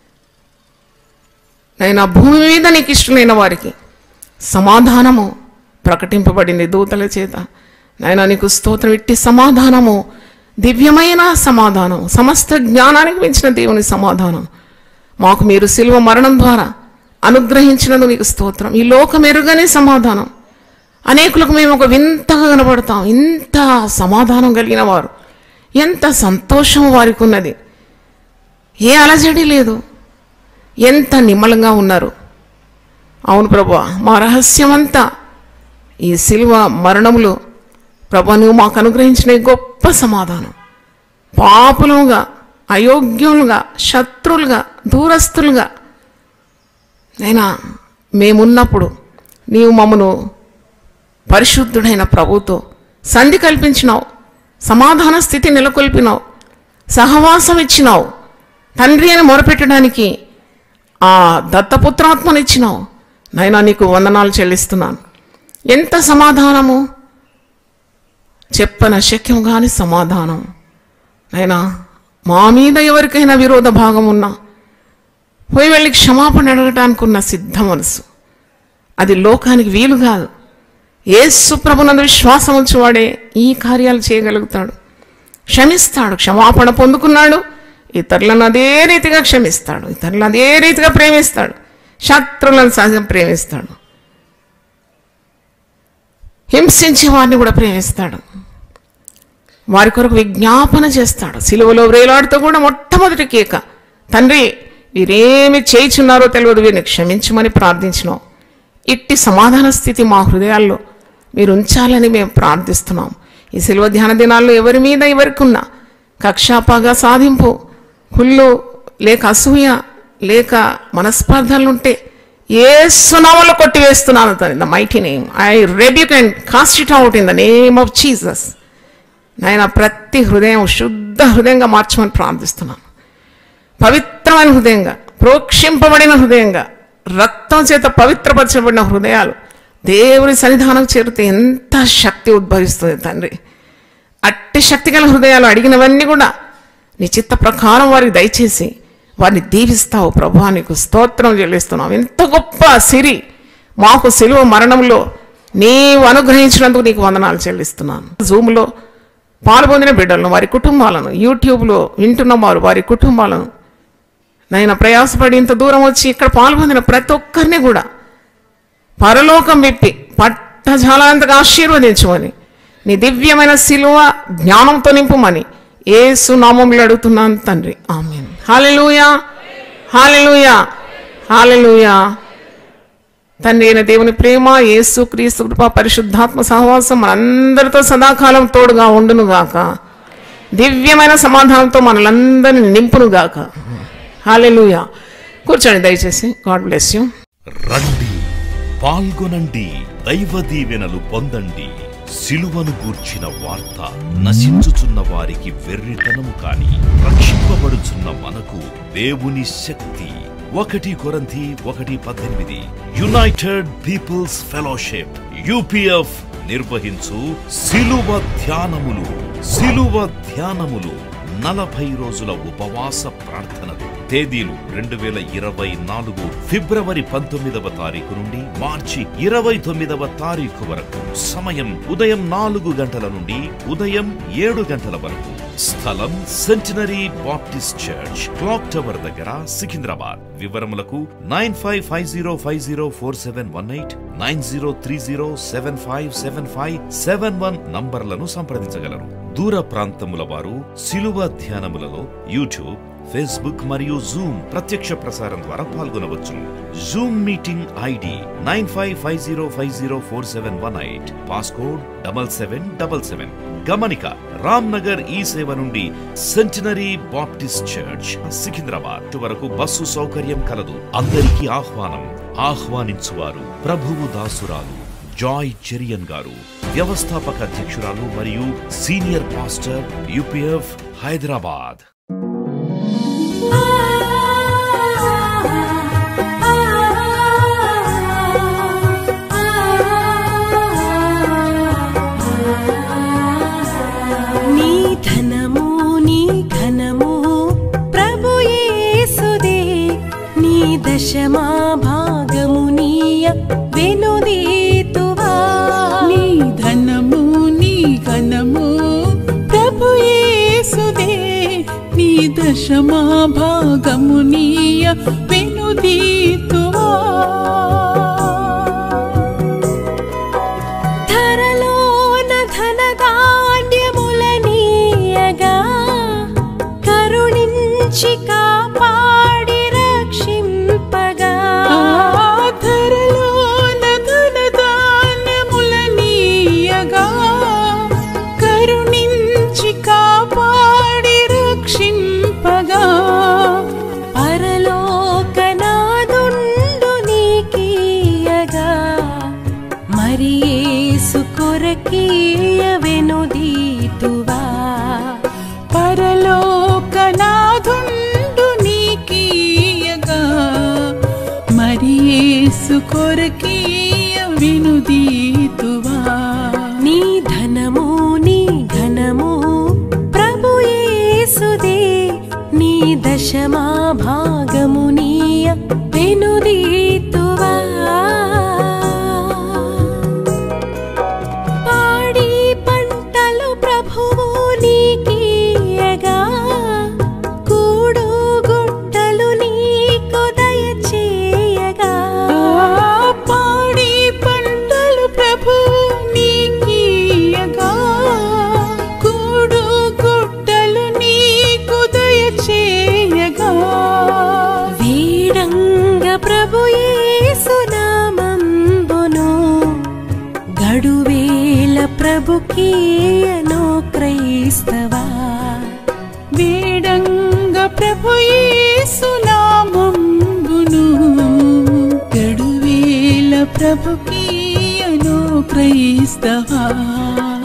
నైనా భూమి మీద నీకు ఇష్టమైన వారికి సమాధానము ప్రకటింపబడింది దూతల చేత. నైనా నీకు స్తోత్రం. ఇట్టి సమాధానము దివ్యమైన సమాధానం, సమస్త జ్ఞానానికి మించిన దేవుని సమాధానం మాకు మీరు శిలువ మరణం ద్వారా అనుగ్రహించినందు నీకు స్తోత్రం. ఈ లోకం ఎరుగని సమాధానం. అనేకులకు మేము ఒక వింతగా కనబడతాం. ఇంత సమాధానం కలిగిన వారు, ఎంత సంతోషం వారికి ఉన్నది, ఏ అలజడి లేదు, ఎంత నిమ్మలంగా ఉన్నారు. అవును ప్రభువా, మా రహస్యమంతా ఈ శిలువ మరణములో ప్రభువా నువ్వు మాకు అనుగ్రహించిన గొప్ప సమాధానం. పాపులుగా, అయోగ్యులుగా, శత్రులుగా, దూరస్తులుగా నైనా మేమున్నప్పుడు నీవు మమ్మను పరిశుద్ధుడైన ప్రభుతో సంధి కల్పించినావు, సమాధాన స్థితి నెలకొల్పినావు. సహవాసం ఇచ్చినావు, తండ్రి అని మొరపెట్టడానికి ఆ దత్తపుత్రాత్మను ఇచ్చినావు. నైనా నీకు వందనాలు చెల్లిస్తున్నాను. ఎంత సమాధానము, చెప్పన శక్యం కాని సమాధానం. నైనా మా మీద ఎవరికైనా విరోధ భాగం ఉన్నా పోయి వెళ్ళి క్షమాపణ అడగటానికి ఉన్న సిద్ధ మనసు, అది లోకానికి వీలు కాదు. యేసు ప్రభునందు విశ్వాసం ఉంచువాడే ఈ కార్యాలు చేయగలుగుతాడు. క్షమిస్తాడు, క్షమాపణ పొందుకున్నాడు, ఇతరులను అదే రీతిగా క్షమిస్తాడు, ఇతరులను అదే రీతిగా ప్రేమిస్తాడు, శత్రువులను సహజం ప్రేమిస్తాడు, హింసించే వారిని కూడా ప్రేమిస్తాడు, వారి కొరకు విజ్ఞాపన చేస్తాడు. సిలువలో వ్రేలాడుతూ కూడా మొట్టమొదటి కేక, తండ్రి వీరేమి చేయుచున్నారో తెలియదు, వీరిని క్షమించమని ప్రార్థించినాం. ఇట్టి సమాధాన స్థితి మా హృదయాల్లో మీరు ఉంచాలని మేము ప్రార్థిస్తున్నాం. ఈ సిలువ ధ్యాన దినాల్లో ఎవరి మీద ఎవరికి ఉన్న కక్షాపాగా సాధింపు, కుళ్ళు లేక అసూయ లేక మనస్పర్ధలుంటే యేసు నామములో కొట్టివేస్తున్నాను. In the mighty name I rebuke and cast it out in the name of Jesus. నాయన ప్రతి హృదయం శుద్ధ హృదయంగా మార్చమని ప్రార్థిస్తున్నాను. పవిత్రమైన హృదయంగా, ప్రోక్షింపబడిన హృదయంగా, రక్తం చేత పవిత్రపరచబడిన హృదయాలు దేవుని సన్నిధానం చేరితే ఎంత శక్తి ఉద్భవిస్తుంది తండ్రి. అట్టి శక్తి గల హృదయాలు అడిగినవన్నీ కూడా నీ చిత్త ప్రకారం వారికి దయచేసి వారిని దీవిస్తావు ప్రభువా. నీకు స్తోత్రం చెల్లిస్తున్నావు. ఎంత గొప్ప సిరి మాకు సిలువ మరణంలో నీవు అనుగ్రహించినందుకు నీకు వందనాలు చెల్లిస్తున్నాను. జూమ్లో పాల్పొందిన బిడ్డలను, వారి కుటుంబాలను, యూట్యూబ్లో వింటున్న వారు వారి కుటుంబాలను, నైనా ప్రయాసపడి ఇంత దూరం వచ్చి ఇక్కడ పాల్పొందిన ప్రతి ఒక్కరిని కూడా పరలోకం విప్పి పట్టజాలంతగా ఆశీర్వదించమని, నీ దివ్యమైన సిలువ జ్ఞానంతో నింపుమని యేసు నామములో అడుగుతున్నాను తండ్రి. ఆమేన్. హల్లెలూయా, హల్లెలూయా, హల్లెలూయా. తండ్రి అయిన దేవుని ప్రేమ, యేసు క్రీస్తు కృప, పరిశుద్ధాత్మ సహవాసం మనందరితో సదాకాలం తోడుగా ఉండునుగాక. దివ్యమైన సమాధానంతో మనలందరినీ నింపునుగాక. హల్లెలూయా. కూర్చోండి దయచేసి. God bless you. రండి, పాల్గొనండి, దైవ దీవెనలు పొందండి. సిలువను గూర్చిన వార్త నశించుచున్న వారికి వెర్రితనము కాని, రక్షింపబడుచున్న మనకు దేవుని శక్తి. 1 కొరింథీ 1:18 యునైటెడ్ పీపుల్స్ ఫెలోషిప్ UPF నిర్వహించు సిలువ ధ్యానములు. 40 రోజుల ఉపవాస ప్రార్థనలు. తేదీలు 2024 ఫిబ్రవరి 19వ తారీఖు నుండి మార్చి 29వ తారీఖు వరకు. సమయం ఉదయం 4 గంటల నుండి ఉదయం 7 గంటల వరకు. స్థలం Centenary Baptist Church, clock tower దగ్గర, సికింద్రాబాద్. వివరములకు 9550504718 9030757571 నంబర్లను సంప్రదించగలరు. దూర ప్రాంతముల వారు సిలువ ధ్యానములలో యూట్యూబ్, ఫేస్బుక్ మరియు జూమ్ ప్రత్యక్ష ప్రసారం ద్వారా పాల్గొనవచ్చును. Zoom meeting ID 9550504718 passcode 7777. గమనిక, రామ్నగర్ ఈ సేవ నుండి సెంటినరీ బాప్టిస్ట్ చర్చ్ సికింద్రాబాద్ వరకు బస్సు సౌకర్యం కలదు. అందరికీ ఆహ్వానం. ఆహ్వానించువారు ప్రభువు దాసురాలు జాయ్ చెరియన్ గారు, వ్యవస్థాపక అధ్యక్షురాలు మరియు సీనియర్ పాస్టర్ UPF హైదరాబాద్. నీ ధనము నీ ఘనము ప్రభు యేసుదే, నీ దశమా భాగము నీయ వెనుదీతువా. నీ ధనము నీ ఘనము ప్రభు యేసుదే, నీ దశమా భాగము నీయ వెనుదీతువా. ధరలోన ధనధాన్యములనీయగా కరుణించి కాపాడి రక్షింపగా. ధరలోన ధనధాన్యములనీయగా కరుణించి కాపాడి రక్షింపగా. పరలోకనాదుండు నీకీయగా మరి యేసు కొరకీయ వెనుదీతువా. పరలోక మరి యేసు కొరకీయ వినుదీతువా. నీ ధనము నీ ఘనము ప్రభు యేసుదే, నీ దశమా భాగము నీయ వెనుదీతువా. పాడి పంటలు ప్రభువు నీకీయగా, కూడు గుట్టలు నీకు దయచేయగా. పాడి పంటలు ప్రభువు నీకీయగా, కూడు గుట్టలు నీకు దయచేయగా. వీడంగ ప్రభు యేసు నామంబును, గడువేల ప్రభుకీయను క్రైస్తవా. వేడంగ ప్రభు యేసు నామంబును, గడువేల ప్రభుకీయను క్రైస్తవా.